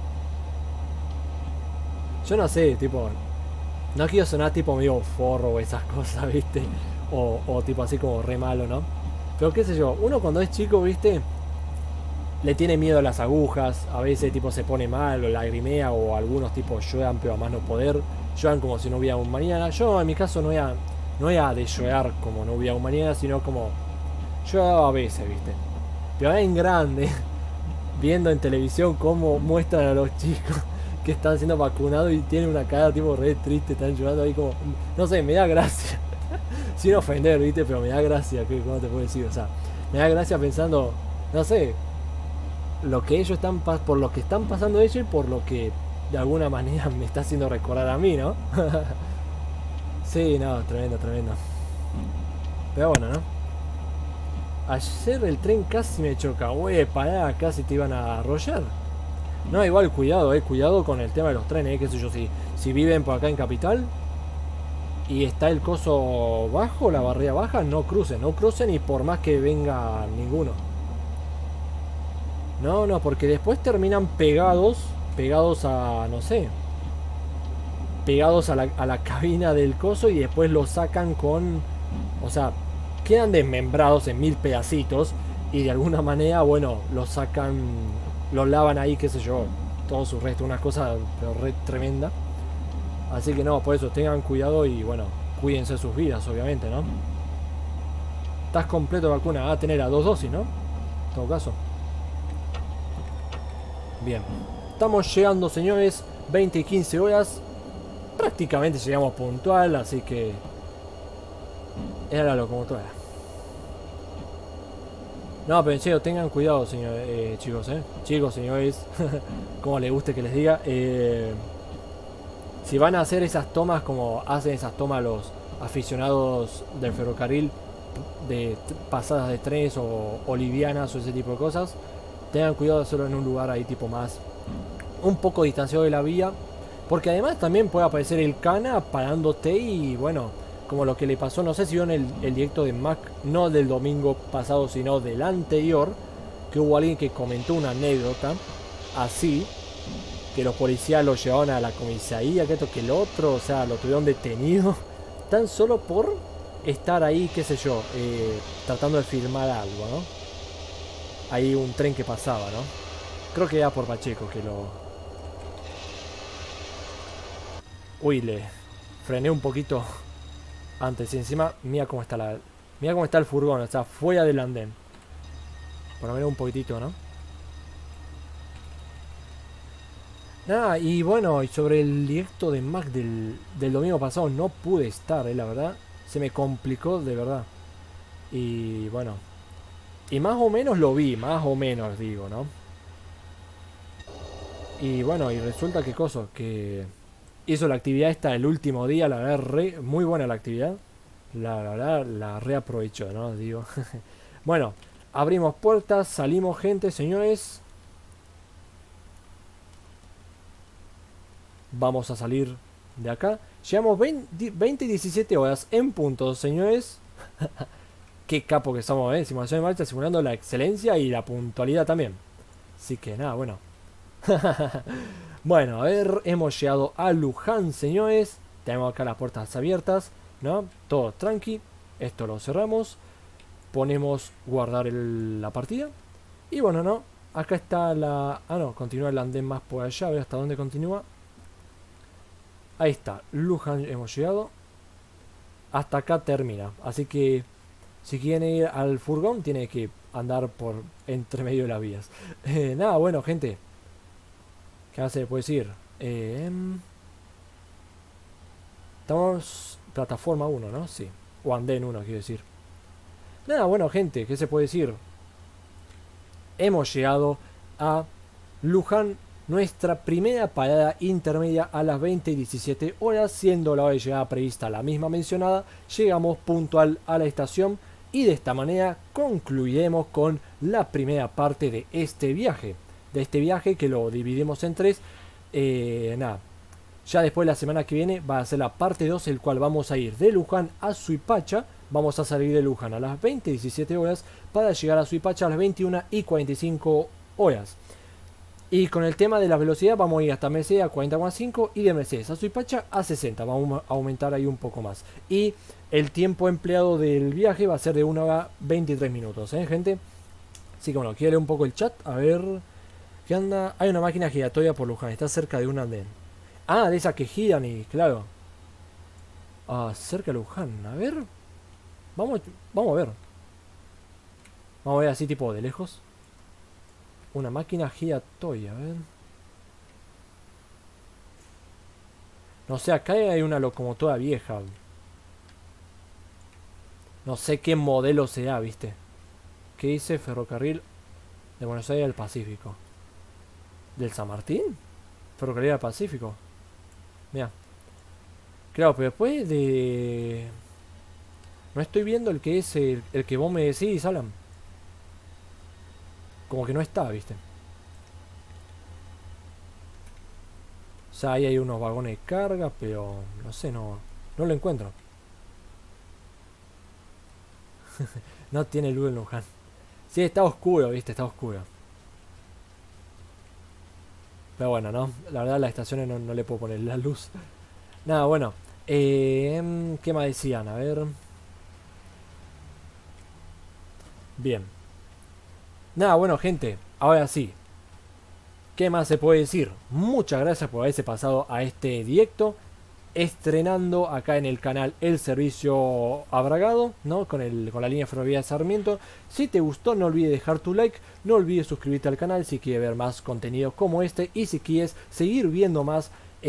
Speaker 1: Yo no sé, tipo... No quiero sonar tipo medio forro o esas cosas, ¿viste? O tipo así como re malo, ¿no? Pero qué sé yo, uno cuando es chico, ¿viste? Le tiene miedo a las agujas, a veces tipo se pone mal o lagrimea o algunos tipos lloran pero a más no poder. Lloran como si no hubiera un mañana. Yo en mi caso no era de llorar como no hubiera un mañana, sino como lloraba a veces, ¿viste? Pero ahora en grande, viendo en televisión cómo muestran a los chicos que están siendo vacunados y tienen una cara tipo re triste, están llorando ahí como... No sé, me da gracia. Sin ofender, ¿viste? Pero me da gracia, ¿cómo te puedo decir? O sea, me da gracia pensando, no sé, lo que ellos están por lo que están pasando ellos y por lo que de alguna manera me está haciendo recordar a mí, ¿no? Sí, no, tremendo. Pero bueno, ¿no? Ayer el tren casi me choca. Güey, pará, casi te iban a arrollar. No, igual cuidado con el tema de los trenes, qué sé yo, si viven por acá en Capital y está el coso bajo, la barrera baja, no crucen y por más que venga ninguno. No, porque después terminan pegados a, no sé, pegados a la cabina del coso y después lo sacan con, o sea, quedan desmembrados en 1000 pedacitos y de alguna manera, bueno, los sacan, los lavan ahí, qué sé yo, todo su resto, una cosa pero tremenda. Así que no, por eso tengan cuidado y bueno, cuídense sus vidas, obviamente, ¿no? Estás completo de vacuna, va a tener a 2 dosis, ¿no? En todo caso. Bien. Estamos llegando, señores, 20 y 15 horas. Prácticamente llegamos puntual, así que era la locomotora. No, pero en serio, tengan cuidado, señor, chicos, chicos, señores, como les guste que les diga. Si van a hacer esas tomas como hacen esas tomas los aficionados del ferrocarril, de pasadas de trenes o livianas o ese tipo de cosas, tengan cuidado de hacerlo en un lugar ahí tipo más, un poco distanciado de la vía, porque además también puede aparecer el cana parándote y bueno, como lo que le pasó, no sé si vieron el directo de Mac, no del domingo pasado, sino del anterior, que hubo alguien que comentó una anécdota así, que los policías lo llevaron a la comisaría, que esto que el otro, o sea, lo tuvieron detenido, tan solo por estar ahí, qué sé yo, tratando de filmar algo, ¿no? Hay un tren que pasaba, ¿no? Creo que era por Pacheco que lo... Uy, le frené un poquito antes y encima, mira cómo está la... Mira cómo está el furgón, o sea, fuera del andén. Por lo menos un poquitito, ¿no? Nada, y bueno, y sobre el directo de Mac del domingo pasado no pude estar, la verdad. Se me complicó de verdad. Y bueno. Y más o menos lo vi, más o menos digo, ¿no? Y bueno, y resulta que cosa, que hizo la actividad esta el último día, la verdad, muy buena la actividad. La verdad, la reaprovechó, ¿no? Digo. Bueno, abrimos puertas, salimos gente, señores. Vamos a salir de acá. Llevamos 20 y 17 horas en punto, señores. Qué capo que somos, Simulación de marcha, simulando la excelencia y la puntualidad también. Así que nada, bueno. Bueno, a ver, hemos llegado a Luján, señores. Tenemos acá las puertas abiertas, ¿no? Todo tranqui. Esto lo cerramos. Ponemos guardar la partida. Y bueno, ¿no? Acá está la... Ah, no, continúa el andén más por allá. A ver hasta dónde continúa. Ahí está, Luján hemos llegado. Hasta acá termina. Así que si quieren ir al furgón, tiene que andar por entre medio de las vías. Nada, bueno, gente. ¿Qué más se le puede decir? Estamos plataforma 1, ¿no? Sí. O andén 1, quiero decir. Nada, bueno, gente, ¿qué se puede decir? Hemos llegado a Luján, nuestra primera parada intermedia a las 20 y 17 horas, siendo la hora de llegada prevista la misma mencionada. Llegamos puntual a la estación y de esta manera concluiremos con la primera parte de este viaje. De este viaje que lo dividimos en tres. Nada, ya después la semana que viene va a ser la parte 2, el cual vamos a ir de Luján a Suipacha. Vamos a salir de Luján a las 20 y 17 horas para llegar a Suipacha a las 21 y 45 horas. Y con el tema de la velocidad vamos a ir hasta Mercedes a 40,5 y de Mercedes a Suipacha a 60. Vamos a aumentar ahí un poco más. Y el tiempo empleado del viaje va a ser de 1 hora 23 minutos, gente. Así que bueno, quiero leer un poco el chat. A ver, ¿qué anda? Hay una máquina giratoria por Luján, está cerca de un andén. Ah, de esas que giran y claro. Ah, cerca de Luján, a ver. Vamos a ver. Vamos a ver así tipo de lejos. Una máquina giratoria, a ver. No sé, acá hay una locomotora vieja. No sé qué modelo sea, ¿viste? ¿Qué dice Ferrocarril de Buenos Aires al Pacífico? ¿Del San Martín? Ferrocarril al Pacífico. Mira. Claro, pero después de... No estoy viendo el que es el que vos me decís, Alan. Como que no está, ¿viste? O sea, ahí hay unos vagones de carga, pero no sé, no lo encuentro. No tiene luz en Luján. Sí, está oscuro, ¿viste? Está oscuro. Pero bueno, ¿no? La verdad, las estaciones no le puedo poner la luz. Nada, bueno. ¿Qué más decían? A ver. Bien. Nada, bueno, gente, ahora sí. ¿Qué más se puede decir? Muchas gracias por haberse pasado a este directo. Estrenando acá en el canal el servicio Abragado, ¿no? Con la línea ferroviaria de Sarmiento. Si te gustó, no olvides dejar tu like. No olvides suscribirte al canal si quieres ver más contenido como este. Y si quieres seguir viendo más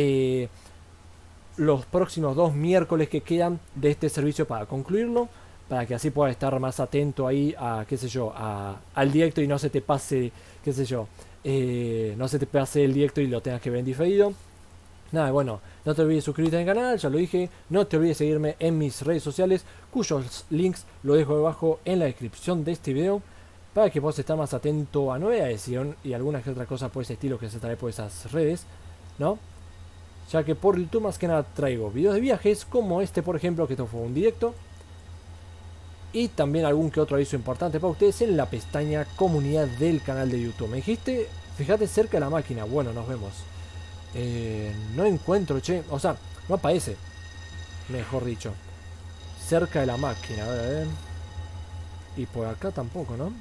Speaker 1: los próximos 2 miércoles que quedan de este servicio para concluirlo. Para que así puedas estar más atento ahí a, qué sé yo, al directo y no se te pase, qué sé yo, no se te pase el directo y lo tengas que ver en diferido. Nada, bueno, no te olvides suscribirte al canal, ya lo dije. No te olvides seguirme en mis redes sociales, cuyos links lo dejo debajo en la descripción de este video. Para que puedas estar más atento a nueva edición y algunas que otras cosas por ese estilo que se trae por esas redes, ¿no? Ya que por YouTube más que nada traigo videos de viajes, como este por ejemplo, que esto fue un directo. Y también algún que otro aviso importante para ustedes en la pestaña comunidad del canal de YouTube. Me dijiste, fíjate cerca de la máquina. Bueno, nos vemos. No encuentro, che. O sea, no aparece. Mejor dicho. Cerca de la máquina, a ver. Y por acá tampoco, ¿no?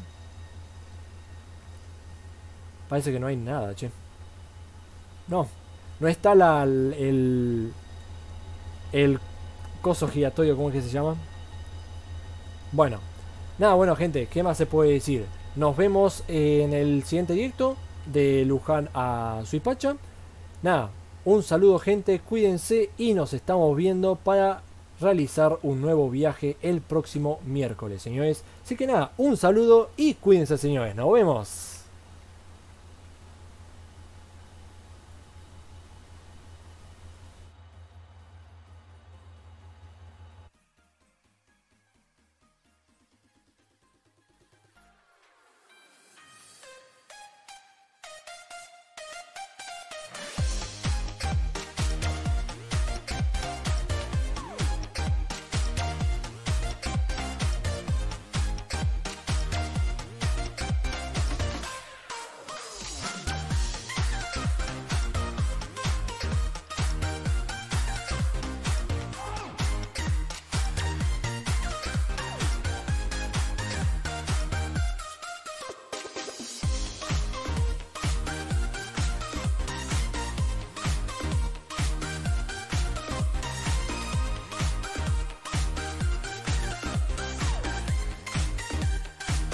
Speaker 1: Parece que no hay nada, che. No. No está el coso giratorio, ¿cómo es que se llama? Bueno. Nada, bueno, gente. ¿Qué más se puede decir? Nos vemos en el siguiente directo. De Luján a Suipacha. Nada, un saludo gente, cuídense y nos estamos viendo para realizar un nuevo viaje el próximo miércoles, señores. Así que nada, un saludo y cuídense, señores. Nos vemos.